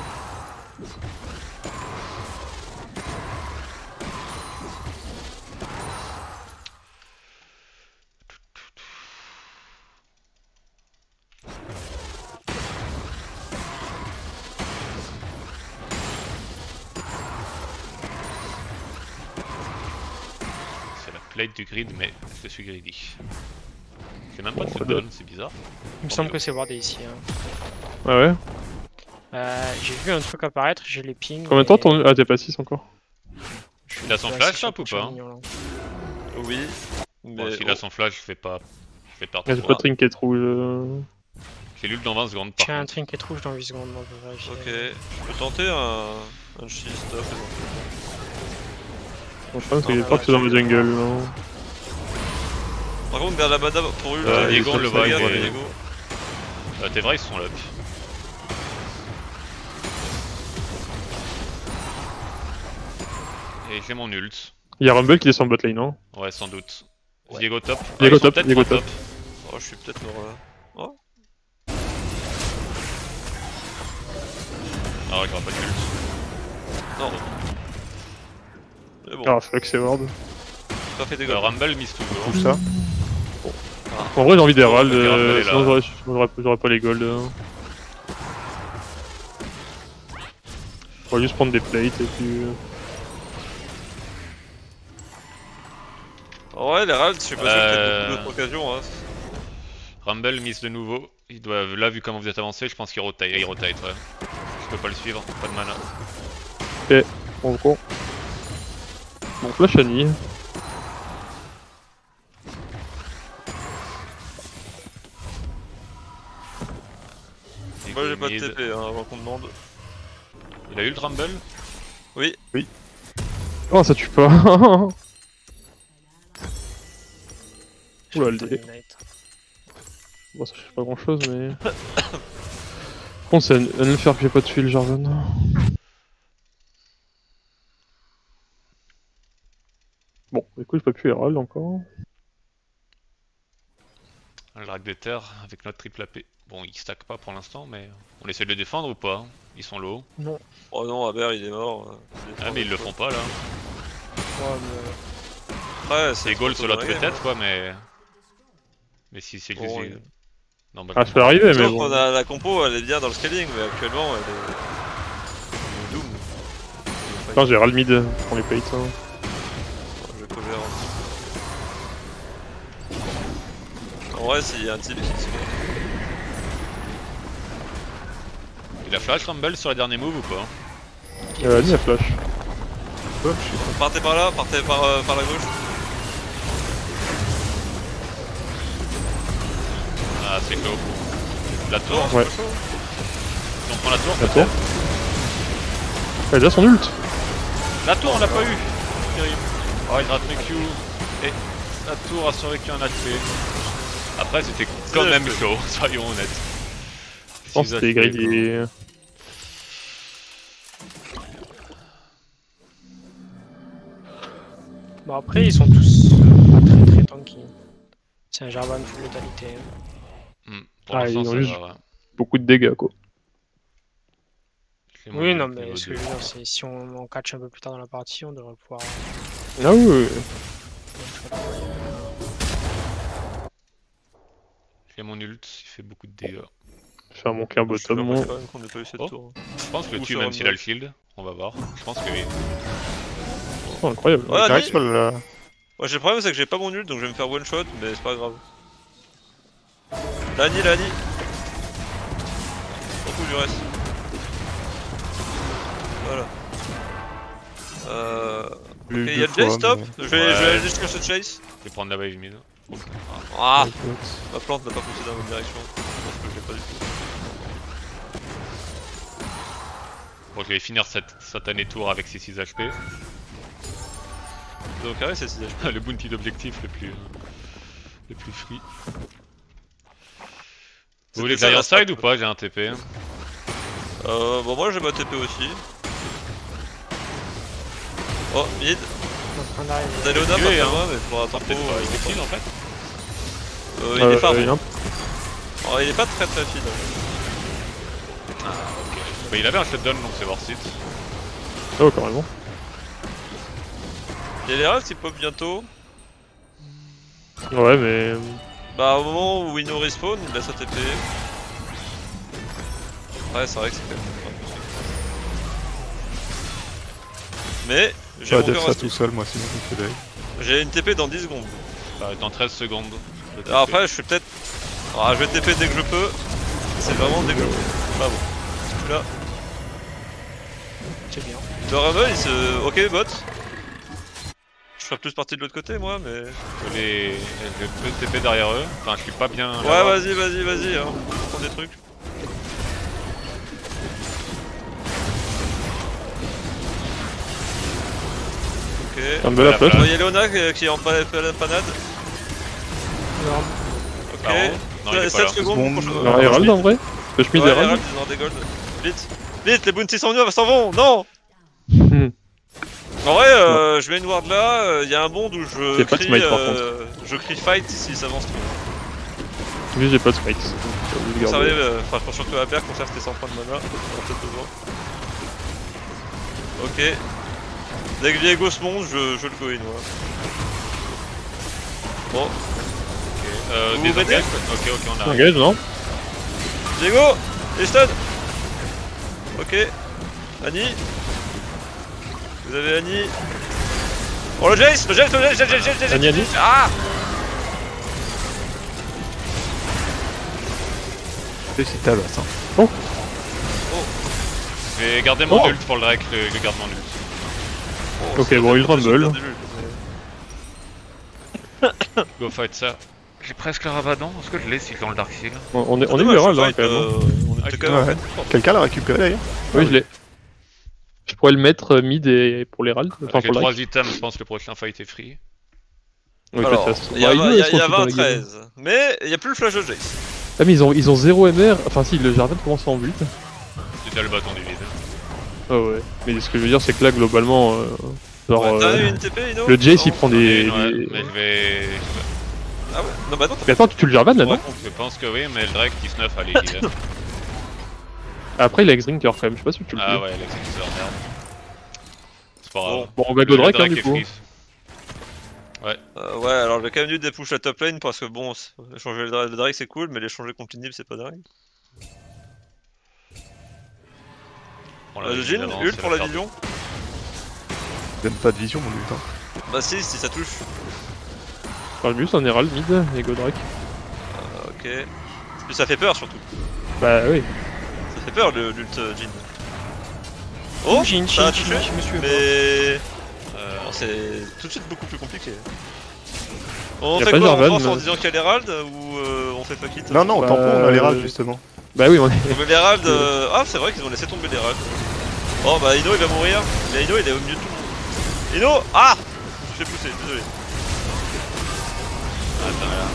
C'est la plate du grid, mais je suis greedy. J'ai même pas de Bon, football, c'est bizarre. Il me semble que c'est wardé ici. Hein. Ah ouais. Euh, j'ai vu un truc apparaître, j'ai les pings. Combien de temps mais- ton. Ah, t'es pas six encore. Il a son Ouais, flash, c'est hop, ou sur pas? mignon, là. Oui. Bon, Mais s'il a son flash, je fais pas. Je fais perdre Ah, j'ai trop. pas de trinket rouge. euh. J'ai lu le dans vingt secondes par J'ai un contre. trinket rouge dans huit secondes, moi, pour vérifier. Ok, je peux tenter un, un shield stop. Bon, je pense Non, qu'il est ouais, parti ouais, dans le jungle. Non. Par contre, garde la bada pour ult. Euh, euh, Diego, il on le faut voit, faire il gaffe, est- Diego. Euh, T'es vrai, ils sont là. Et j'ai mon ult. Il y a Rumble qui descend bot lane, non? Ouais, sans doute. Ouais. Diego top. Diego ils sont top, peut-être Diego pas top. Oh, je suis peut-être mort là. Oh, Ah ouais, j'aurai pas de ult. non. Mais bon, Ah, fuck, c'est ward. pas fait des Euh, gars. Rumble mise toujours. Tout ça. En vrai, j'ai envie d'Herald, Ok, Rumble euh, est là. sinon j'aurais- j'aurais j'aurais pas les golds. hein. On va juste prendre des plates et puis. euh, En vrai, les ralts, je suis pas sûr qu'il y ait Euh. beaucoup d'autres occasions. Hein. Rumble mise de nouveau. Ils doivent, là, vu comment vous êtes avancé, je pense qu'il rotate. Il rotate, ouais. Je peux pas le suivre, pas de mana. En gros. Bon, flash Annie. Moi j'ai pas de Mid. T P hein, avant qu'on demande. Il a eu le Rumble? Oui, Oh, ça tue pas. J'ai Oula, le le délai. Ignite. Bon, ça change pas grand chose, mais. Par contre, c'est un un le faire que j'ai pas tué le Jarvan. Bon, écoute, j'ai pas pu Herald encore. Le drac des terres avec notre triple A P. Bon, il stack pas pour l'instant, mais on essaie de le défendre ou pas? Ils sont low. oh non, Aber il est mort. euh, il est Ah, mais ils le font pas là. Ouais, mais- Ouais, C'est goal trop sur l'autre tôt dans la peut-être, quoi, mais. Mais si c'est Bon, juste. ouais. Non, bah. Ah, ça peut arriver, mais Sauf bon. qu'on a la compo, elle est bien dans le scaling, mais actuellement elle est. Elle est Doom. Putain, j'ai Herald mid, je prends les plates. Hein. Je vais cover. En vrai, s'il y a un type qui se Il a flash Rumble sur les derniers moves ou pas? Il a mis la flash. Ouais, je suis- Partez par là, partez par, euh, par la gauche. Ah, c'est chaud. La tour? Ouais. Si on prend la tour, La peut-être? tour. Il a déjà son ult. La tour, on l'a pas eu. Terrible. Oh, il rate mes Q. Et la tour a survécu un A P. Après, c'était quand C'est même le chaud, soyons honnêtes. Je pense que c'était greedy. Bon, après, ils sont tous euh, très très tanky. C'est un Jarvan full létalité. Hmm, Pour Ah, l'instant, ils ont ça juste- va, ouais. Beaucoup de dégâts, quoi. J'ai mon Oui, non, niveau mais ce que deux. je veux dire, c'est si on, on catch un peu plus tard dans la partie, on devrait pouvoir. Ah oui, oui. J'ai mon ult, il fait beaucoup de dégâts. Je vais monter un Je suis bottom, dommage moi. quand même qu'on ait pas eu cette Oh. tour. Je pense que le Ou tue sur même un s'il a le bloc. shield. On va voir. Je pense que oui. Oh, incroyable. Ouais, Direct lui- sur le- Ouais, j'ai le problème, c'est que j'ai pas mon ult, donc je vais me faire one shot, mais c'est pas grave. Lani, Lani. S'en fout du reste. Voilà. Euh... J'ai eu Ok, deux y'a le fois, Jace, stop. mais- Je vais, Ouais. je vais aller jusqu'à ce Chase. Je vais prendre la wave mid. Ah, Ouais, écoute. ma plante n'a pas poussé dans la bonne direction. Je pense que je l'ai pas du tout. Bon, je vais finir cette satanée tour avec ses six H P. Donc, carré, c'est six H P. Le bounty d'objectif le plus. le plus free. Vous voulez que C'était j'aille ça, la inside ou pas? J'ai un T P. Euh, bon, moi j'ai ma T P aussi. Oh, mid. On arrive. Dalona, pas tué, très hein. loin, mais faudra attendre Peut-être trop. pas, euh, il est kill en fait. Euh, il Euh, est farm. il y a un- Oh, il est pas très très feed. Ah, ok. Bah, il avait un shutdown donc c'est worth it. Oh, carrément. Il y a les rêves qui pop bientôt. Ouais, mais. Bah, au moment où Wino respawn, il a sa T P. Ouais, c'est vrai que c'est quand même pas possible. Mais, j'ai J'ai mon pas cœur ça à tout seul, moi, sinon je me fais d'œil. J'ai une T P dans dix secondes. Bah, dans treize secondes. de T P. Alors après, je suis peut-être. Alors, je vais T P dès que je peux. C'est vraiment dès que je peux. Pas bon. Je suis là. C'est bien. Le Rumble, il se. Ok, bot. Je ferais plus partie de l'autre côté, moi, mais. Je vais les... je peux T P derrière eux. Enfin, je suis pas bien. Ouais, là-bas. vas-y, vas-y, vas-y, hein. Prends des trucs. Ok. Un bel Voilà, approche. Il y a Léona qui qui est en pa- pa- panade. Alors, Ok. Pardon Non, il est pas sept là. secondes. Seconde. prochain- Alors, Herald en vrai? Push mid Ouais, Herald? Herald, ils ont des gold. Vite, vite, les bounties s'en vont, s'en vont, non. Hmm. En vrai, euh, je mets une ward là, il y a un bond où je Y'a pas de crie, smite, par euh, je crie fight s'ils s'avancent trop. Lui, j'ai pas de smite. donc j'ai envie de garder. Conservez, euh, enfin je pense surtout à Berg, conserve tes cent points de mana, on en a peut-être besoin. Ok. Dès que Diego se monte, je, je le go in, moi. Bon, Ok. Euh, Vous des m'aidez engages. Ok, ok, on arrive. Engage, non? Diego, les stun. Ok. Annie. Vous avez Annie. Oh le Jace, le Jace, le Jace, le Jace, le Jace, le Jace, Annie, Annie. Ah. C'est tabasse, hein. Je vais garder mon Oh. ult pour le Drake, le, le garde mon ult. Ok, bon, il rumble. Go fight ça. J'ai presque le Rabadon, est-ce que je l'ai si dans le Dark Seal? On on est, on est eu Herald, hein, quand même. hein. On était quand même Ouais. en fait. Quelqu'un l'a récupéré d'ailleurs? Oui, je l'ai. Je pourrais le mettre euh, mid et pour l'Herald. Enfin, J'ai pour le trois Drake. items, je pense que le prochain fight est free. Oui, Alors, peut-être. il y a, Bah, vingt- ils il y a- sont il y a tous dans vingt la game. treize, mais il n'y a plus le flash de Jace. Ah, mais ils ont, ils ont zéro M R. Enfin, si, le jardin commence en but. C'est déjà le bâton du vide. Ah ouais. Mais ce que je veux dire, c'est que là, globalement. Euh, genre. Ouais, T'as euh, eu une T P, Ino? le Jace, il Non. prend des. Ouais, des- mais je vais... Ah ouais? Non, bah non, t'as Mais attends, tu tues le Jarvan là, non? Ouais. Je pense que oui, mais le Drake dix-neuf, allez, il est. Après, il a X-Drinker quand même. Je sais pas si tu le Ah tues. ouais, l'exécuteur, merde. C'est pas grave. Bon, on va go Le Drake, hein, Drake du est coup. free. Euh, ouais, alors j'ai quand même dû dépush la top lane parce que bon, c'est- changer le, dra- le Drake c'est cool, mais les changer contre l'inhib c'est pas dingue. Bon, là, Euh, il Jhin, avance, ult ça pour va la faire vision. Donne pas de vision, mon ult, hein. Bah si, si ça touche. Enfin, le mieux, c'est un Herald mid et go Drake. Euh, ok. Puis ça fait peur surtout. Bah oui. Ça fait peur le l'ult euh, Jhin. Oh, j'ai une ça a Jhin, touché, je me suis. mais Euh, bon, c'est tout de suite beaucoup plus compliqué. On Y a fait pas quoi? On Jarvan, pense en mais- disant qu'il y a l'Herald ou euh, on fait fuck it? Non, non, Bah, tampon, on a les rages euh, justement. Bah oui, on est. On met l'Herald. euh, Ah, c'est vrai qu'ils ont laissé tomber l'Herald. Oh bah Ino il va mourir. Mais Ino il est au milieu de tout le monde. Ino! Ah! Je me suis fait pousser, désolé. attends, là.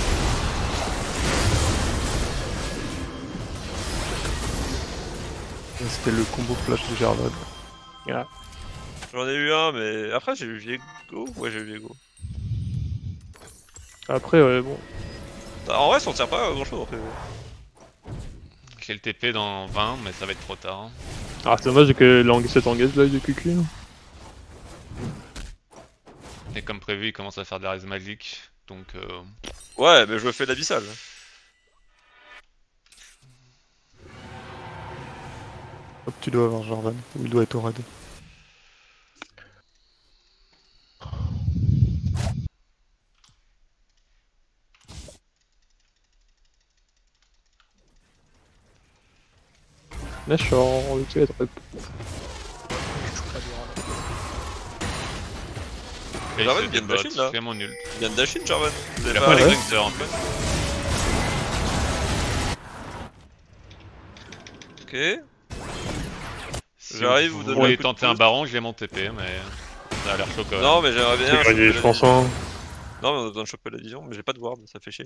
C'était le combo flash de Jarvan. J'en ai eu un, mais après j'ai eu Viego. Ouais, j'ai eu Viego. Après, ouais, bon. En vrai, ça en tient pas grand chose après. J'ai le T P dans vingt, mais ça va être trop tard. hein. Ah, c'est dommage que l'ang- cet engage là de Q Q. Et comme prévu, il commence à faire de la raise magique. Donc, euh... Ouais, mais je me fais l'abyssal. Hop, tu dois avoir Jarvan, ou il doit être au raid. Méchant, le tuer être. Et Jarvan c'est vient de des bots, Dashin là. c'est mon ult. Il vient de Dashin, Jarvan. Vous Il avez a pas- pas ouais. l'extincteur en fait. Ok. Si J'arrive, vous vous donnez voulez un coup de tenter un pouce. baron, je l'ai mon T P, mais ça a l'air chaud quand même. Non, mais j'aimerais bien. C'est choper gagné, la je pense. vision. Hein. Non, mais on a besoin de choper la vision, mais j'ai pas de ward, ça fait chier.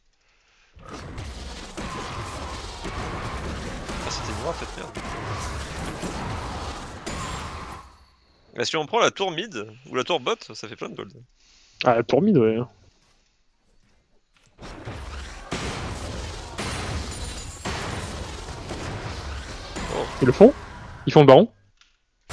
Ah, c'était noir cette merde. Et si on prend la tour mid ou la tour bot, ça fait plein de gold. Ah, la tour mid, ouais. Ils le font? Ils font le baron? Euh...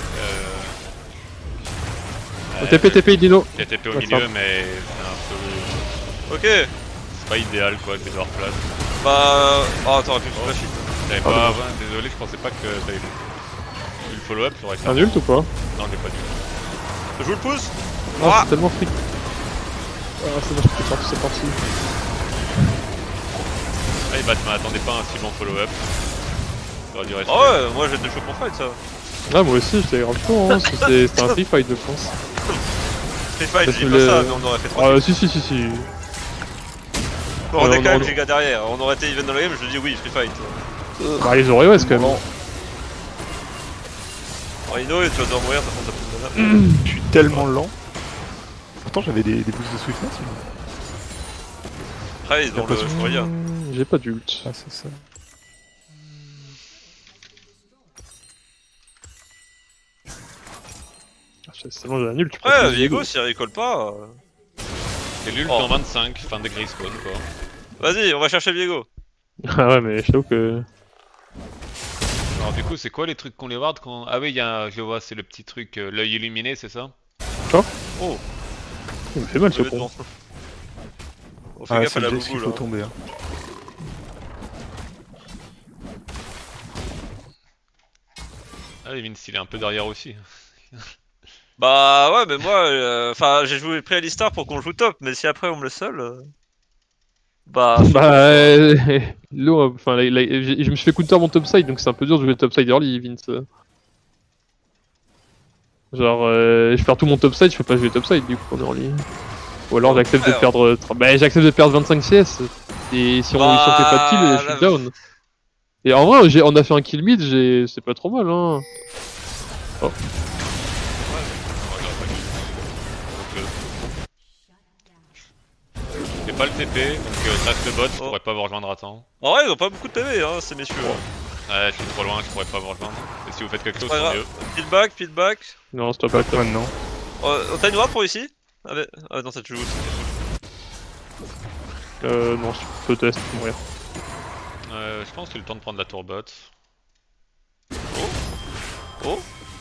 Oh, T P, T P, Dino. Il y a T P au Ouais, milieu, ça. mais c'est un peu. Ok, C'est pas idéal quoi, des hors place. bah. Oh, t'aurais pu flash it. J'avais Ah, pas. bon. Ouais, désolé, je pensais pas que t'avais eu le follow-up, ça aurait été. Un ult ou pas? Non, j'ai pas dû. Je vous le pousse. Oh, Ah. c'est tellement fric. Ah, c'est bon, c'est parti, c'est parti. Ah, bah, tu m'attendais pas à un si bon follow-up. J'aurais dû rester. Ah ouais, moi j'étais chaud pour fight ça. Ah, moi aussi, j'étais grave chaud, hein. C'était c'était un free fight, je pense. Free fight, Parce je dis que pas le- ça, mais on aurait fait trois. Ah, si, si, si, si. Bon, on ouais, est on- quand même on- les gars derrière. On aurait été even dans la game, je dis oui, free fight. Bah, les Oreos, quand même. Rhino, tu vas devoir mourir, t'as t'as plus de mana. Je suis tellement lent. Pourtant j'avais des, des boosts de swiftness. mais- Après, ils ont le l'impression- Furia. Mmh, J'ai pas d'ult. Ah c'est ça. Ah, c'est bon, j'ai un ult. tu peux Ouais, pas Viego, s'il recall pas. euh, C'est l'ult Oh. dans vingt-cinq, fin de gris spawn quoi. Vas-y, on va chercher Viego. Ah ouais, mais je t'avoue que. Alors du coup, c'est quoi les trucs qu'on les ward quand. Ah oui, il y a un... je vois, c'est le petit truc, euh, l'œil illuminé, c'est ça? Oh, Il me fait mal ce le con. devant. On fait Ah gaffe c'est à la le Jace boubou qu'il là. faut tomber. Hein. Ah, et Vince, il est un peu derrière aussi. Bah ouais, mais moi, euh, enfin, j'ai joué pré Alistar pour qu'on joue top, mais si après on me le seul. euh, Bah. Bah, euh, l'eau, enfin, la- la- j'ai- je me suis fait counter mon topside, donc c'est un peu dur de jouer topside early, Vince. Genre, euh, je perds tout mon topside, je peux pas jouer topside du coup en early. Ou alors j'accepte de Ouais, perdre. tra- Bah, j'accepte de perdre vingt-cinq C S. Et si on, Bah, si on fait pas de kill, je suis là- down. Et en vrai, j'ai- on a fait un kill mid, j'ai- c'est pas trop mal, hein. Ouais, j'aurais pas dû. Donc, euh, j'ai pas le T P, donc euh, ça reste le bot, je Oh. pourrais pas vous rejoindre à temps. En vrai, ils ont pas beaucoup de P V, hein, ces messieurs. Ouais, je suis trop loin, je pourrais pas vous rejoindre. Et si vous faites quelque chose, pas tant grave. mieux. Peel back, peel back. Non, stop pas. Pas maintenant. Euh, T'as une ward pour ici? Ah, mais... ah non, ça tu joues. Euh, non, je peux test pour mourir. Euh, je pense que c'est le temps de prendre la tour bot. Oh.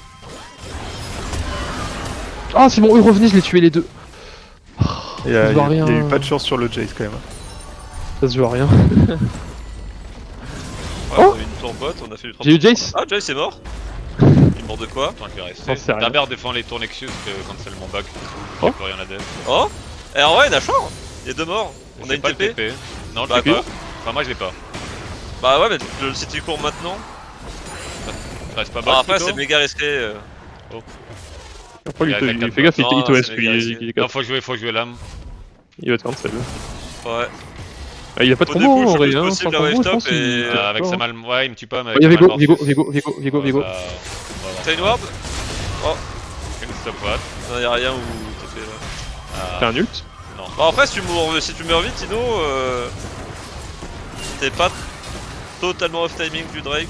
Ah, c'est bon, eux revenez, je l'ai tué les deux. Il y, a, Je il y a- vois rien. il y a eu pas de chance sur le Jace quand même. Ça se joue à rien. Ouais, Oh. on a eu une tour bot, on a fait du J'ai eu Jace. Ah, Jace est mort. Il est mort de quoi? Attends, je vais rester. J'en sais rien. D'abord défend les tours Nexus que quand c'est le mon bug, Oh. j'ai plus rien à def. Oh. Et en vrai, Nashor, il y a deux morts. On a J'ai une pas T P. le T P. Non, je Bah, l'ai quoi pas. Enfin, moi je l'ai pas. Bah ouais, mais le- si tu cours maintenant. Ça reste pas bot Bah après, plutôt c'est méga risqué. euh. Après, il, Il y a te- la il carte fait gaffe, il, bot. te- il te Non, O S c'est P, méga il, risqué. il est Non, quatre. faut jouer, faut jouer l'âme. Il va te cancel. Ouais. Ah, il a pas de Au combo début, en je vrai, suis hein. possible Sans la combo, wave je top pense et- qu'il. Euh, Euh, avec fort, sa hein. mal. Ouais, il me tue pas, mais Il y a avec Vigo, sa Vigo, Malmorphus. Vigo, Vigo, Vigo, Vigo. Bah, on va voir. T'as une ward? Une stop what? Non, y'a rien où t'es fait là. Ah, T'as un ult? non. Bah après, si tu meurs, si tu meurs vite, Tino, euh... t'es pas totalement off timing du Drake.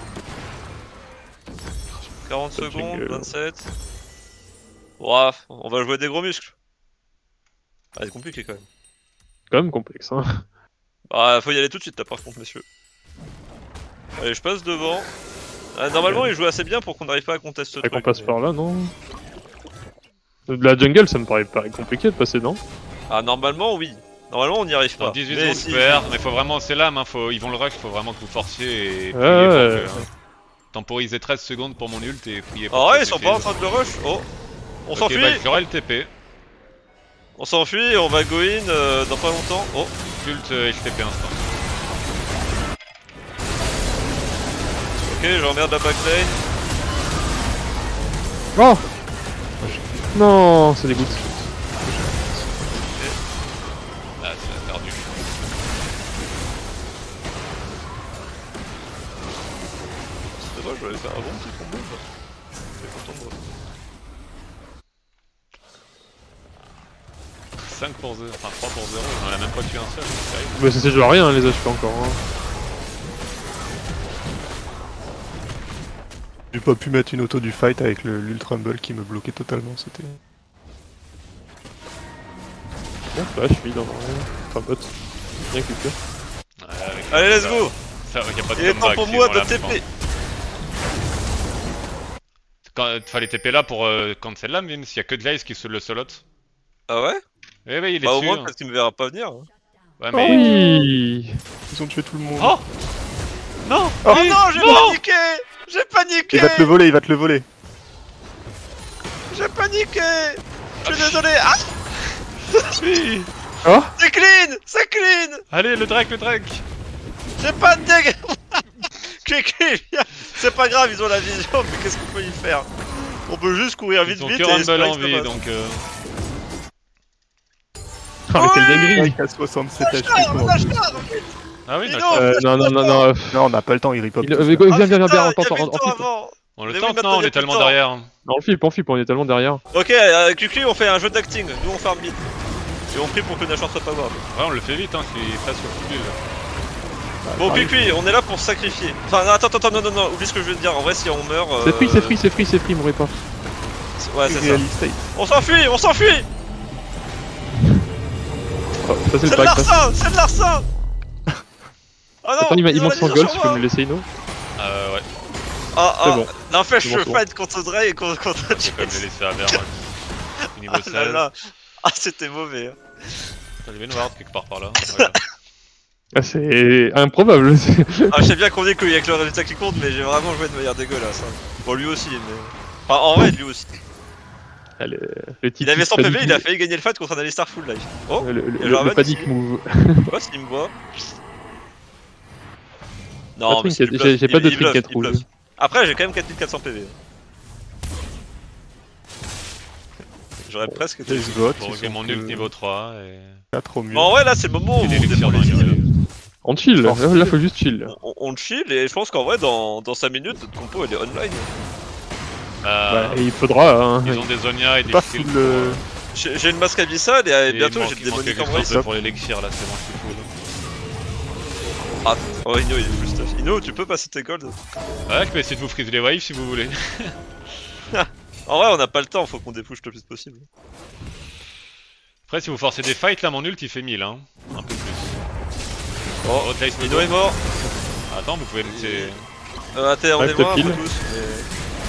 quarante Ça secondes, jingle. vingt-sept. Ouah, on va jouer des gros muscles. Ah, c'est compliqué quand même. Quand même complexe, hein. Bah, faut y aller tout de suite là par contre, messieurs. Allez, je passe devant. Ah, normalement, il joue assez bien pour qu'on n'arrive pas à contester ce Faudrait truc. qu'on passe mais- par là, non? De la jungle, ça me paraît, paraît compliqué de passer, non? Ah, normalement, oui. Normalement, on n'y arrive Dans pas. dix-huit Mais secondes, si- super. Mais faut vraiment, c'est l'âme, hein. Faut... Ils vont le rush, faut vraiment que vous forciez et. Ouais, priez ouais. pour que, hein. Temporiser treize secondes pour mon ult et prier pour Ah que ouais, ça ils sont pas en suffise. train de le rush. Oh, on Ok, s'enfuit. bah, j'aurai le T P. On s'enfuit et on va go in euh, dans pas longtemps. Oh, Ult euh, H T P instant. ok, j'emmerde la backlane. Oh! Non, ça dégoûte. Ah, c'est perdu. C'est dommage, je vais faire un bon petit combo. Je suis content de moi. cinq pour zéro, enfin trois pour zéro, on en a même pas tué un seul, c'est terrible. Mais ça c'est genre rien, les H P encore. Hein. J'ai pas pu mettre une auto du fight avec le l'Ultra Rumble qui me bloquait totalement, c'était... Bon, flash, oui, dans enfin bot. Bien culture. Ouais, avec Allez, let's ça, go. Ça, y a pas de Il est temps comeback, pour ils moi vont de la T prendre. P. Quand fallait T P là pour euh, cancel là, même s'il y a que Glaze qui se le solot. Ah ouais? Eh oui, il est Bah au dessus. moins hein. peut-être qu'il me verra pas venir. hein. Ouais, Oh mais. oui. Ils ont tué tout le monde. Oh Non Oh non, j'ai non paniqué! J'ai paniqué! Il va te le voler, il va te le voler. J'ai paniqué! Je suis désolé! Ah! Oui Oh. C'est clean! C'est clean! Allez, le Drake, le Drake. J'ai pas de dégâts! C'est pas grave, ils ont la vision, mais qu'est-ce qu'on peut y faire? On peut juste courir vite Ils ont vite que et Rumble espérer en que ça vie, passe. donc... Euh... Ah, mais quelle dinguerie. Avec à soixante-sept H P. Ah, comment lâche on peut- pas! Ah oui, Mais non, non, Euh, non, non, non, non. euh, Non, on n'a pas le temps, il rip up. il- tout euh, ça. Viens, viens, viens, Ah, viens, putain, on tente, il y avait on le temps flip. avant. on le Mais oui, tente, maintenant, non, il y on a est plus tellement de temps. derrière. Non, on flip, on flip, on est tellement derrière. Ok, euh, Kukli, on fait un jeu d'acting. Nous, on farm mid. Et on prie pour que Nashor soit pas mort. Ouais, on le fait vite, hein, c'est presque au plus là. Bon, Kukli, on est là pour se sacrifier. Enfin, non, attends, attends, non, non, non, oublie ce que je veux te dire. En vrai, si on meurt. euh, C'est free, c'est free, c'est free, c'est free, mourrez pas. Ouais, c'est ça. Real estate. On s'enfuit, on s'enfuit! Oh, ça c'est C'est le de back. ça, l'arsen! C'est de l'arsen! Ah non! Attends, il, m'a- il ils ont manque la son vision gold, sur tu peux moi. me laisser, no? Euh, ouais, Ah, C'est ah, bon. n'empêche, C'est bon, je c'est bon. fight contre Dre et contre, contre je vais quand même Jace. le laisser à Vert. Ouais. Niveau Ah là seize. là. Ah, c'était mauvais. hein. Attends, il y avait une ward quelque part par là. Voilà. Ah, c'est improbable. Ah, je sais bien qu'on dit qu'il y a que le résultat qui compte, mais j'ai vraiment joué de manière dégueulasse. hein. Bon, lui aussi, mais. Enfin, en vrai, lui aussi. Ah, le, le Il avait cent panic P V, il a move. failli gagner le fight contre un Alistar full life. Oh, Le, le, il y a le- Jarvan le panic ici. move. je sais pas s'il me voit. Non, Pas mais de c'est trinket, du j'ai- bluff. j'ai pas Il- de il bluffe, trinket il rouge. bluffe. Après, j'ai quand même quatre mille quatre cents P V. J'aurais presque été. Les bots, Bon, ils ok, sont mon que ult niveau trois et. quatre au mieux. Mais en vrai, là, c'est le moment où Et on l'élixir défend dans les la îles. gueule. On chill, là, là faut juste chill. On, on chill et je pense qu'en vrai, dans, dans cinq minutes, notre compo elle est online. Euh, Bah, il faudra. Hein. Ils ont des Zonia et des Pas skills full le... J'ai j'ai une masque abyssale et, euh, Et bientôt il j'ai manque- le il manque démonique quelque embrace. chose pour l'élixir là, c'est bon, je suis full. Ah, oh, Ino il est plus stuff. Ino, tu peux passer tes golds. Ouais, je peux essayer de vous freeze les waves si vous voulez. En vrai, on n'a pas le temps, faut qu'on dépouche le plus possible. Après, si vous forcez des fights, là mon ult il fait mille, hein. Un peu plus. Oh, Oh, Glaze Ino est mort. Attends, vous pouvez laisser. Euh, attends, on Ouais, est t'as mort un peu pile. tous. Mais...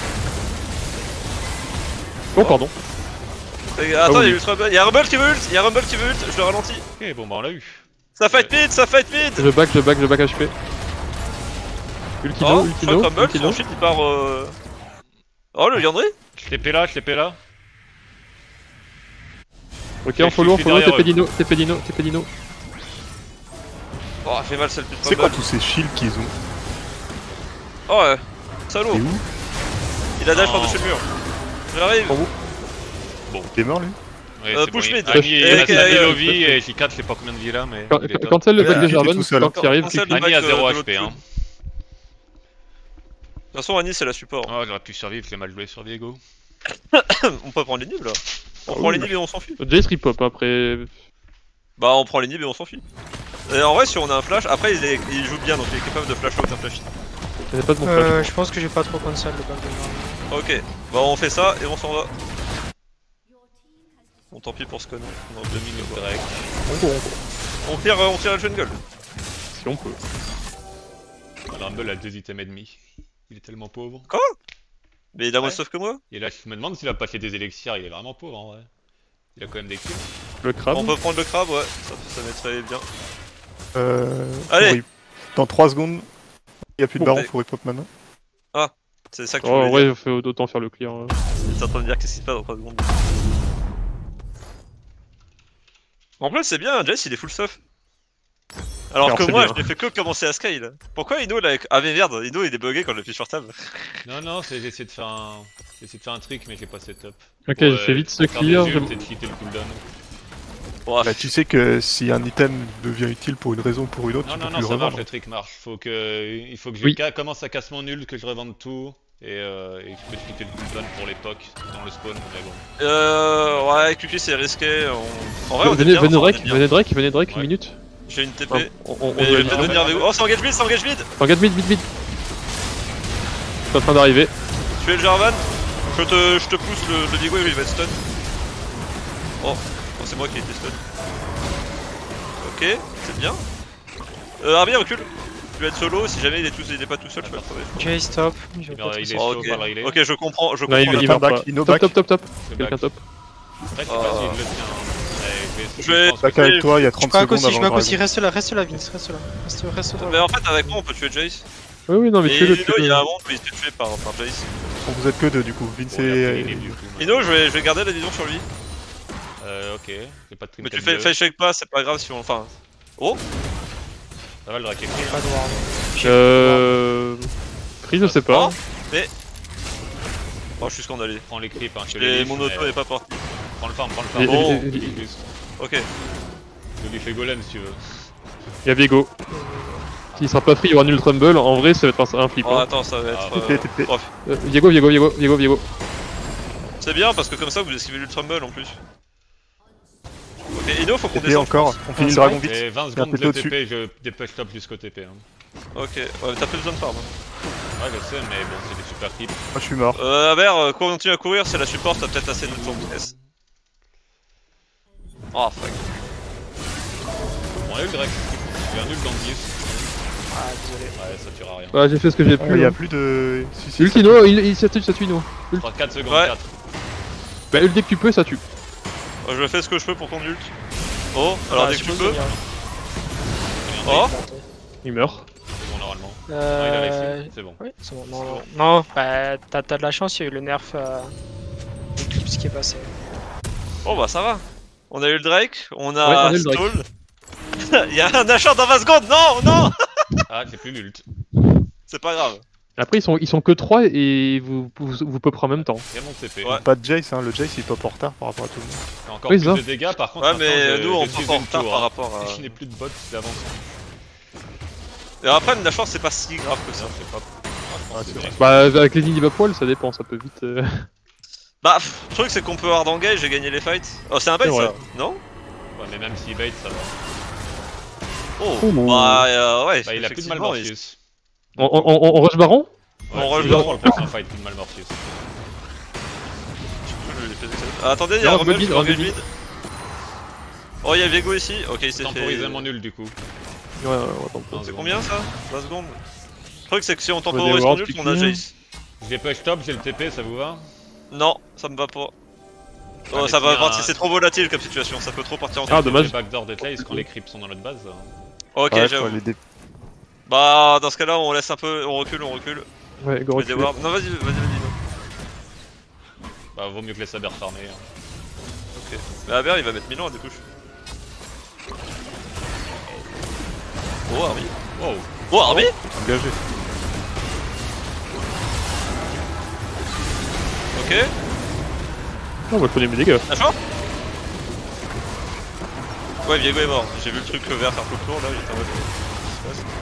Oh, pardon. Euh, Attends, Ah oui. il y a Ultra Ball. Il y a Rumble qui veut ult, il y a Rumble qui veut ult, je le ralentis. Ok, bon bah on l'a eu. Ça fight mid, ça fight mid. Je back, je back, je back H P. Ultino, Oh, je crois Ultino, que Rumble, Ultino. son shit il part. Euh... Oh, le Yandri. Je l'ai P là, je l'ai P là. Ok, Je en follow, en suis follow, derrière T P eux. Dino, T P Dino, T P Dino. Oh, elle fait mal celle de C'est quoi Rumble. tous ces shields qu'ils ont? Oh, ouais. Salaud. C'est où? Il a dash Non. par-dessus le mur. J'arrive. T'es mort lui? Ouais, Euh, c'est push bon, mid. il- Annie, Et- il reste et- à et- mille O V et J quatre, je sais pas combien de vie là, mais. Quand, il est top. quand elle le back Ouais, de il est Jarvan, tout seul. quand il arrive, Cancel clique. le Annie a back de- zéro de H P, l'autre hein. De toute façon, Annie c'est la support. Oh, j'aurais pu survivre, je l'ai mal joué sur Viego. On peut prendre les nibs là. On Ah prend oui. les nibs et on s'enfuit. Jace rip-up après. Bah, on prend les nibs et on s'enfuit. Et en vrai, si on a un flash, après il, est- il joue bien donc il est capable de flash out un flash in. J'ai pas de mon flash. Euh, je pense que j'ai pas trop cancel le back de Jarvan. Ok, bah on fait ça et on s'en va. Bon, tant pis pour ce con. On a deux minutes direct. On court, on court. On tire, on tire le jungle. Si on peut. Le Rumble a deux items et demi. Il est tellement pauvre. Mais il a moins Ouais. de stuff que moi. Et là, je me demande s'il a pas fait des élixirs, il est vraiment pauvre en vrai. Il a quand même des kills. Le crabe. On peut prendre le crabe, ouais. Ça, ça mettrait bien. Euh... Allez. faut rip- Dans trois secondes, il y a plus de Bon, baron, mais- faut rip up maintenant. C'est ça que tu Oh, voulais en vrai, dire. il faut autant faire le clear. euh. T'es en train de dire qu'est-ce qui se passe dans trois secondes. En plus, c'est bien, Jess il est full stuff. Alors Alors, que c'est moi, bien. je n'ai fait que commencer à scale. Pourquoi Ino là Ah mais merde, Ino il est bugué quand je l'appuie sur tab. Non, non, c'est j'ai essayé de faire un. J'ai essayé de faire un trick, mais j'ai pas setup. Ok, Pour, je fais euh, vite ce pour faire des clear. ults je- et de quitter le cooldown. Bon, Bah, tu sais que si un item devient utile pour une raison ou pour une autre, Non, tu non, peux non, plus le ça marche, revendre. le trick marche. Faut que, il faut que je Oui. ca- commence à casser mon ult, que je revende tout, et, euh, et que je peux quitter le cooldown pour l'époque dans le spawn, mais bon. Euh. Ouais, Q Q c'est risqué. On... En vrai, on est Venez, bien. venez enfin, on est Drake, bien. venez Drake, venez Drake, une Ouais. minute. J'ai une T Ah, P. on, on, on Mais je doit vais y peut-être aller. venir avec vous. Oh, ça engage vite, ça engage vite. Regarde vite, vite, vite. Je suis en train d'arriver. Tu es le Jarvan. Je te, je te pousse le, le Digo, il va être stun. Oh, oh c'est moi qui ai été stun. Ok, c'est bien. Euh, Arby recule. Tu vas être solo, si jamais il est, tout, il est pas tout seul, je peux le sauver. Jay stop. Je vais Il pas est- trop il est sortir. Oh, chaud ok, par là, il est. ok, je comprends, je Non, comprends. il, la il fin. va back, pas. Ino Top, back. top, top, top. C'est Quelqu'un back. top. Après, je sais Ah. pas s'il le tient. hein. Ouais, je vais- Je vais- pense que Back c'est- avec toi, il y a Je trente back secondes aussi, je avant back le aussi. dragon. Reste là, reste là, Vince. Reste là. Reste, reste droit. Mais en fait, avec moi, on peut tuer Jace. Oui, oui, non, mais Et tuez-le, Ino, il y tuez-le. a un monde où il se fait tuer par, par Jace. Donc vous êtes que deux du coup. Vince Bon, il a pris les et. livres, du coup, mais- Ino, je vais, je vais garder la vision sur lui. Euh, ok. J'ai pas de Mais tu trinket fais, bleu. fais shake pas, c'est pas grave si on. Enfin. Oh! Ça va le draquer. J'ai pas de ward. Euh. Prise, je sais pas. Oh, mais. Oh, je suis scandalé. Prends les creeps, hein, je te Et les mon lisse, auto mais- est pas parti. Prends le farm, prends le Et- farm. Bon. et- Il et- est juste. Ok. Je lui fais golem si tu veux. Il y a Viego. S'il sera pas free, il y aura nul Trumble. En vrai, ça va être un, un flip. Oh, hein. attends, ça va être. Ah, euh, T P, T P. bref. Euh, Viego, Viego, Viego, Viego, Viego. C'est bien parce que comme ça vous esquivez l'Ultra Rumble en plus. Ok, Ino, faut qu'on T P descende. encore. On finit le dragon vite. Et vingt Il y a un secondes T P de au-dessus. T P, je dépêche top jusqu'au T P. Hein. Ok, ouais, t'as plus besoin de farm. hein. Ouais, je sais, mais bon, c'est des super creeps. Moi je suis mort. Euh, Aber, euh, continue à courir, c'est la support, t'as peut-être assez de ton business. Oh fuck. Bon, allez, le Drake. J'ai un nul dans le dix. Ah, désolé. Ouais, ça tuera rien. Ouais, j'ai fait ce que j'ai Il pu. y a hein. plus de. Si, si, Ultino, il, il, ça tue, ça tue Ino. trois, quatre secondes, Ouais. quatre. Bah, ult dès que tu peux, ça tue. Euh, je fais ce que je peux pour ton ult. Oh, alors Ah, dès que tu suppose peux. de bien. Oh, Il meurt. C'est bon, normalement. Non, il a Euh. réussi. C'est bon. Oui, c'est bon. Non, non. Non, bah, t'as t'as de la chance, il y a eu le nerf euh, Eclipse qui est passé. oh bah ça va. On a eu le Drake, on Ouais, a on a eu le Drake. Stall. Il y a un achat dans vingt secondes, non, non. Ah, j'ai plus l'ult. C'est pas grave. Après, ils sont, ils sont que trois et vous, vous, vous pop en même temps. Il y a mon T P. Ouais. Pas de Jace, hein. Le Jace il pop en retard par rapport à tout le monde. C'est encore Oui, plus ça. de dégâts, par contre. Ouais, maintenant, mais je- nous on je prend suis pas en une retard tour, par hein. rapport à. Je n'ai plus de bots d'avance. Et après, une chance, c'est pas si grave que ça. Non, c'est pas. Ah, je pense Ah, que c'est c'est vrai. vrai. Bah, avec les inhibs à poil, ça dépend, ça peut vite. euh, Bah, pff, le truc c'est qu'on peut hard engage et gagner les fights. Oh, c'est un bait C'est vrai. ça, non? Ouais, mais même s'il bait, ça va. Oh, Oh. bah euh, ouais. Bah, il a plus de mal effectivement, il- Morpheus. On, on, on, on rush Baron Ouais, On rush c'est Baron. le prochain fight, plus de mal Morpheus. Je l'ai fait excellent. Ah, attendez, il y a Non, un rebelle mobile, qui engage mobile. mid. Oh, il y a Viego ici. Ok, il s'est fait. Temporiser mon nul du coup. Ouais, ouais, ouais, attends. Un C'est second. combien ça? vingt secondes. Le truc c'est que si on des temporise ton wards ult, qui on a clear. Jace. J'ai push top, j'ai le T P, ça vous va? Non, ça me va pas. Ah, Oh, mais ça va s'il y a partir, un- c'est trop volatile comme situation, ça peut trop partir en Ah, temps. dommage. J'ai backdoor Deadlace quand les creeps sont dans notre base. hein. Ok, Ouais, faut j'avoue. aller dé- Bah, dans ce cas-là, on laisse un peu, on recule, on recule. Ouais, go Je mets des reculer. wards. Non, vas-y, vas-y, vas-y. Bah, vaut mieux que les sabers farmés. hein. Ok. Mais Aber, il va mettre Milan à des touches. Oh, Arby. Wow. Oh, Arby. engagé. Ok. Non, moi je connais mes dégâts. D'accord. Ouais, Viego est mort. J'ai vu le truc vert faire tout le tour là, j'étais en mode. Qu'est-ce qui se passe?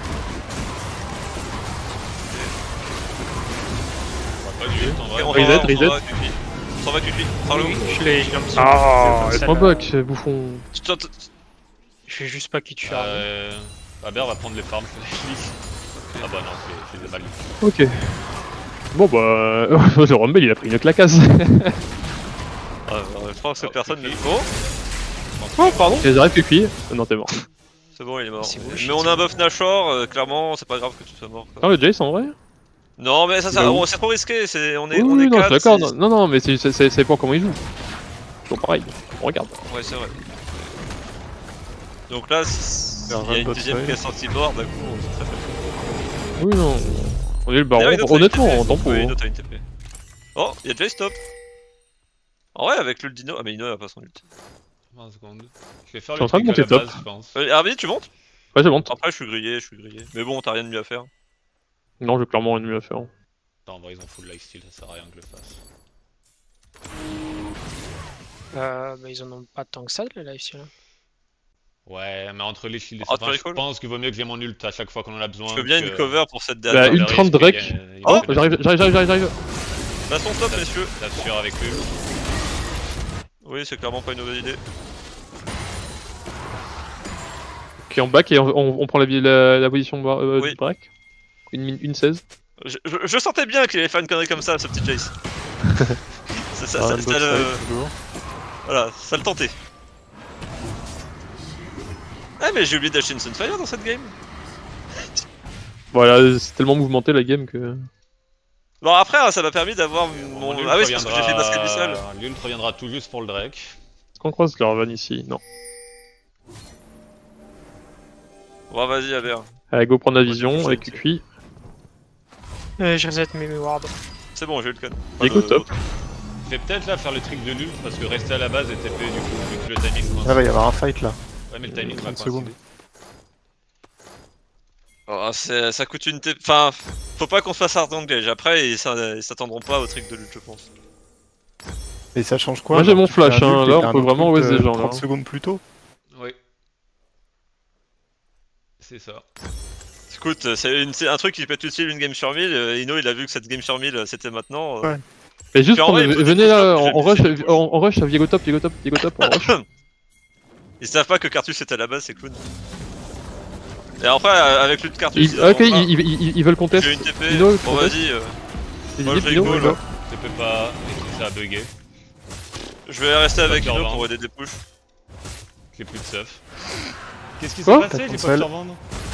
Pas du ult en vrai. Ok, on Reset, s'en va, on reset. s'en va, Kukui. On s'en va, Kukui. Prends-le où? Je l'ai, je l'ai un petit Ah, peu. laisse-moi back, bouffon. Tu t'en- tu- Je fais juste pas qui tue Arby. Euh. Aber va prendre les farms. Ah bah non, je les- je les ai mal. Ok. Bon bah, le Rumble il a pris une clacasse. Ah, bah, je pense que Oh, personne ne Kukui. Oh, Oh, pardon. Les arrêts Kukui. Non, t'es mort. c'est bon, il est mort. C'est Mais bullshit. on a un buff Nashor, euh, clairement, c'est pas grave que tu sois mort. quoi. Ah, le Jace en vrai. Non, mais ça, ça Bah, oh, c'est trop risqué, c'est, on est, Oui, on oui, est non, je quatre. suis d'accord. c'est- Non, non, mais c'est- c'est c'est- c'est pas comment il joue. Bon, pareil, on regarde. Ouais, c'est vrai. Donc là, si- Il y a un il y a une bot deuxième side. qui est sortie board, d'un coup, on- ça fait. Oui, non. On est le baron. D'ailleurs, Ino, t'as une Honnêtement, T P. en tempo. Oui, hein. Ino, t'as une T P. Oh, il y a Jay stop. En vrai, avec l'ult d'Ino. Ah, mais Ino il a pas son ult. vingt secondes. Je vais faire Je suis en le train de truc à monter la top. base, je pense. Euh, Arby, tu montes? Ouais, je monte. Après, je suis grillé, je suis grillé. Mais bon, t'as rien de mieux à faire. Non, j'ai clairement rien de mieux à faire. Non, en vrai, ils ont full lifesteal, ça sert à rien que je le fasse. Euh, bah, ils en ont pas tant que ça de la life steal. Ouais, mais entre les shields et Ah, ça, enfin, je très cool. pense qu'il vaut mieux que j'ai mon ult à chaque fois qu'on en a besoin. Je veux bien que- une cover pour cette Bah, dernière. une le trente risque, Drake. il gagne- il Oh, gagne que j'arrive, j'arrive, j'arrive, j'arrive, j'arrive. Passons stop, messieurs. la sueur avec lui. Oui, c'est clairement pas une mauvaise idée. Ok, en back et on, on, on prend la, la, la position de euh, Oui. du break. Une, min- une seize. Je, je, je sentais bien qu'il allait faire une connerie comme ça, ce petit Jace. ça, ça, Ah, ça, un ça bot le... side, toujours. Voilà, ça le tentait. Ah mais j'ai oublié d'acheter une Sunfire dans cette game. Voilà, c'est tellement mouvementé la game que. Bon après, ça m'a permis d'avoir mon... Mon ult Ah oui, c'est parce que j'ai fait reviendra- basket visual. L'ult reviendra tout juste pour le Drake. Est-ce qu'on croise Caravan ici? Non. Bon vas-y, Albert. Allez, go prendre la Ouais, vision c'est avec gentil. Q Q. Euh, je reset mes wards. C'est bon, j'ai eu le code. Et go top. Je vais peut-être là faire le trick de l'ult parce que rester à la base est T P du coup, vu que le timing coince. Ah, va y avoir un fight là. Ouais, mais le timing va trente coïncider. secondes. Oh, c'est- ça coûte une T P... Enfin, faut pas qu'on se fasse hard engage. Après, ils s'a- ils s'attendront pas au trick de lutte, je pense. Et ça change quoi? Moi, j'ai genre, mon tu fais un flash, hein, ult là, et on t'as un peut autre vraiment ult, waste des euh, gens, là, trente hein. secondes plus tôt? Oui. C'est ça. Écoute, c'est une- c'est un truc qui peut être utile une game sur mille. euh, Ino, il a vu que cette game sur mille, c'était maintenant. euh. Ouais. Mais juste, Puis en prendre- vrai, il faut venez des là, push-ups, on, on j'ai rush, mis des on, on rush à Viego top, Viego top, Viego top, on rush. Ils savent pas que Cartus était à la base, c'est clown. Et après, euh, avec l'ult Cartus, Ils- ok, ils, ils, ils, ils veulent contest. j'ai une T P. Ino, Bon, contest. vas-y. euh, C'est moi, Zip, je vais Ino, go, ouais, là. go. Je peux pas. Ça a bugué. Je vais rester avec Pas Ino peur, pour hein. aider des push. J'ai plus de stuff. Qu'est-ce qui Quoi s'est passé? T'as J'ai pas pu cancel. te revendre.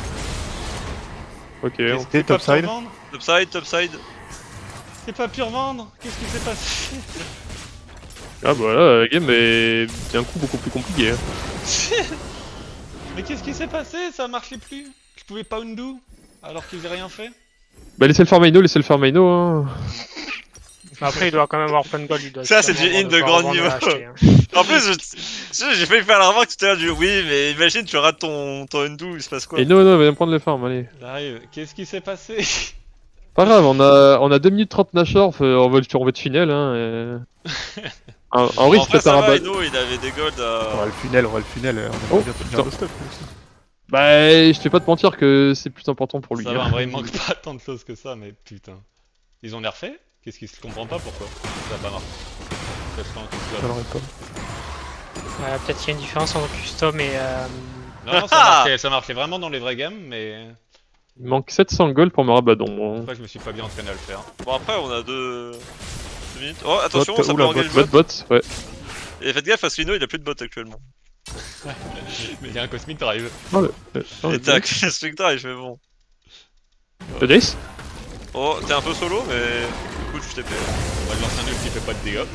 Ok, Qu'est-ce on- que j'ai pas pu te topside. revendre? Topside, topside. J'ai pas pu revendre. Qu'est-ce qui s'est passé? ah bah là, la game est d'un coup beaucoup plus compliquée. hein. Mais qu'est-ce qui s'est passé? Ça marchait plus. Je pouvais pas undo alors qu'ils aient rien fait. Bah laissez le faire Maino, laissez le faire Maino. Hein. Mais après, il doit quand même avoir plein de gold. Il doit Ça, c'est sûrement du in avoir de pas grand revendre niveau. à acheter, hein. En plus, je- tu sais, j'ai failli faire la remarque tout à l'heure du oui, mais imagine, tu rates ton, ton undo, il se passe quoi? Et non, non, viens prendre les farms, allez. J'arrive. Qu'est-ce qui s'est passé? Pas grave, on a, on a deux minutes trente Nashor, on va on va être final. Hein, et... En, en risque, Après, peut-être ça un va, rabat. Ino, il avait des golds On va à... le funnel, on va le funnel. On Oh, va bien finir putain. le stuff. nous aussi. Bah, je vais pas te mentir que c'est plus important pour lui. Ça hein. va, en vrai, il manque pas tant de choses que ça, mais putain. Ils ont l'air fait? Qu'est-ce qu'ils se comprend pas pourquoi? Ça va pas marcher. Ça se fait en custom. Ça l'aurait pas. Euh, Peut-être qu'il y a une différence entre custom et. Euh... Non, non, ça marchait, ça marchait vraiment dans les vraies games, mais. Il manque sept cents gold pour Marabadon. Après, je me suis pas bien entraîné à le faire. Bon, après, on a deux... deux minutes. Oh, attention, Bot, ça peut oula, engage Bot, le bot. bot, ouais. Et faites gaffe, parce qu'Ino, il a plus de bot actuellement. Mais il y a un Cosmic Drive. Oh, le... oh, Et le- tac, Spring Drive, mais bon. Le Jace. Oh, t'es un peu solo, mais... Écoute, je t'ai fait. On va lui lancer un ult qui fait pas de dégâts.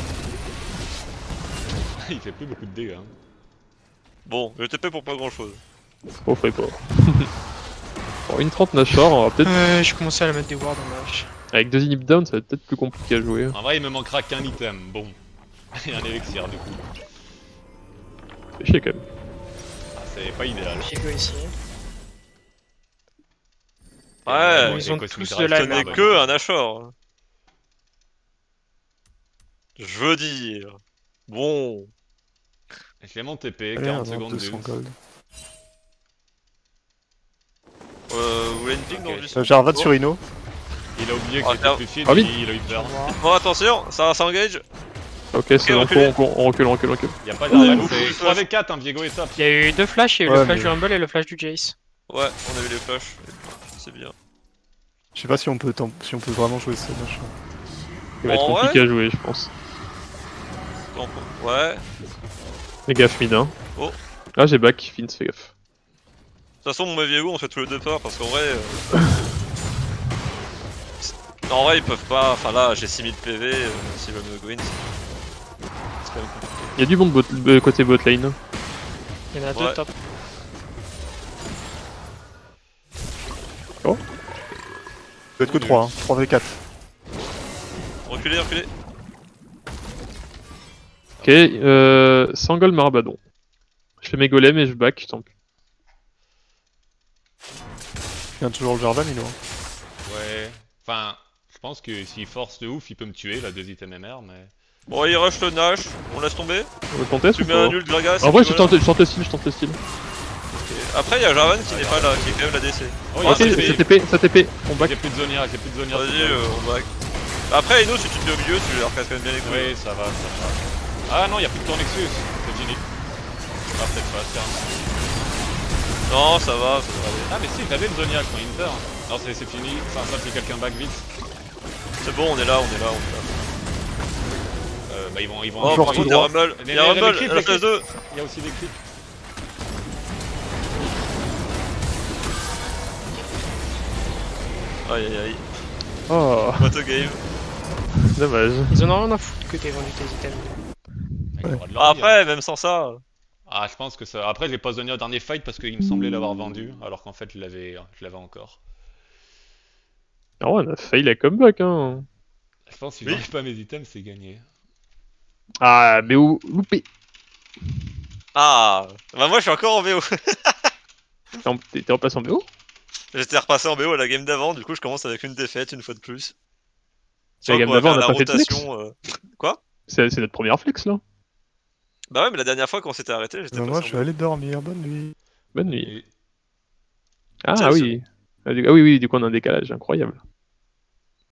Il fait plus beaucoup de dégâts. Hein. Bon, je t'ai fait pour pas grand chose. Oh, ferait pas. Bon, une trente Nashor, on va peut-être. Euh, je commençais à la mettre des wards en match. Avec deux inhib down, ça va être peut-être plus compliqué à jouer. En vrai, il me manquera qu'un item. Bon. Et un élixir du coup. C'est chier quand même. Ah, c'est pas idéal. J'ai go ici. Ouais, ils et ont Cosmic tous Drive, de la ce ça n'est va, que un Ashore. Je veux dire. Bon. Je vais mon T P, Allez, quarante on a secondes deux cents d'ult. gold. Euh, vous voulez une ping dans le Ok. Euh, Jarvan sur Ino. Il a oublié que Oh, j'étais merde. plus fit, Ah oui. il il a eu peur. Bon, attention, ça, ça engage. Ok, c'est bon, on, reculez. court, on, court, on recule, on recule, on recule. Y'a pas Ouh, d'arrêt, ouh, c'est ouh, trois v quatre, hein, Viego est top. Il y a eu deux flashs, il y a eu Ouais, le flash mais- du Rumble et le flash du Jace. Ouais, on a vu les flashs. C'est bien. Je sais pas si on peut, temp- si on peut vraiment jouer ce machin. Il va être En compliqué vrai à jouer, je pense. Donc, ouais. De Fais gaffe, mine. Hein. Oh. Ah, j'ai back, Fins, fais gaffe. toute façon, mon Viego, on fait tous les deux peur parce qu'en vrai. euh, En vrai, ils peuvent pas. Enfin là, j'ai six mille P V. Euh, S'ils veulent me go in, c'est c'est quand même compliqué. Il y a du bon bot, euh, côté bot lane. Il y en a Ouais. deux top. Peut être que trois, hein. trois v quatre. Reculez, reculez. Ok, euh, cent gold Marabadon. Je fais mes golems et je back, tant pis. Il y a toujours le Jarvan, Mino. Ouais. Enfin, je pense que s'il force de ouf, il peut me tuer, là, deux items M R, mais... Bon, il rush le Nash, on laisse tomber. On le conteste Tu ou mets pas? un nul Gragas. En vrai, je tente, je tente le style, je tente le style. Après, il y a Jarvan qui n'est pas là, qui est quand même la D C. Oh, il y a Ok, un ça T P. T P, ça T P, on back. J'ai plus de Zonia, j'ai plus de Zonia. Vas-y, euh, on back. Après, Eno, si tu te mets au milieu, tu leur casses quand même bien les couilles. Oui, ça va, ça va. Ah non, il y a plus de tour Nexus, c'est fini. Ah, peut-être pas, c'est un... Non, ça va, ça va aller. Ah, mais si, j'avais le Zonia quand Inter. Non, c'est c'est fini. Enfin, ça, si quelqu'un back vite. C'est bon, on est là, on est là, on est là. Euh, bah, ils vont. Ils vont Oh, Toujours par tout contre, il y a droit. Rumble. Mais- Il y a mais- mais Rumble, les clips, à la les phase deux. Il y a aussi des clips. Aïe aïe aïe. Oh, What a game. dommage. Ils en ont rien à foutre que t'aies vendu tes items. Ils ont le droit de leur dire. Après, même sans ça. Ah, je pense que ça. Après, je l'ai pas Zonia au dernier fight parce qu'il me semblait l'avoir vendu, alors qu'en fait, je l'avais je l'avais encore. Ah ouais, on a failli la comeback, hein. Je pense que si Oui. j'enlève pas mes items, c'est gagné. Ah, mais où loupé. Ah. Bah, moi, je suis encore en B O. T'es en- T'es t'es repassé en B O? J'étais repassé en B O à la game d'avant, du coup, je commence avec une défaite, une fois de plus. La game d'avant, on a pas fait de flex? euh... Quoi? C'est c'est notre première flex, là. Bah ouais, mais la dernière fois, quand on s'était arrêté, j'étais Bah, passé moi, en je B O. vais aller dormir. Bonne nuit. Bonne nuit. Et- Ah Tiens, oui. Ah du- ah oui, oui, du coup on a un décalage incroyable.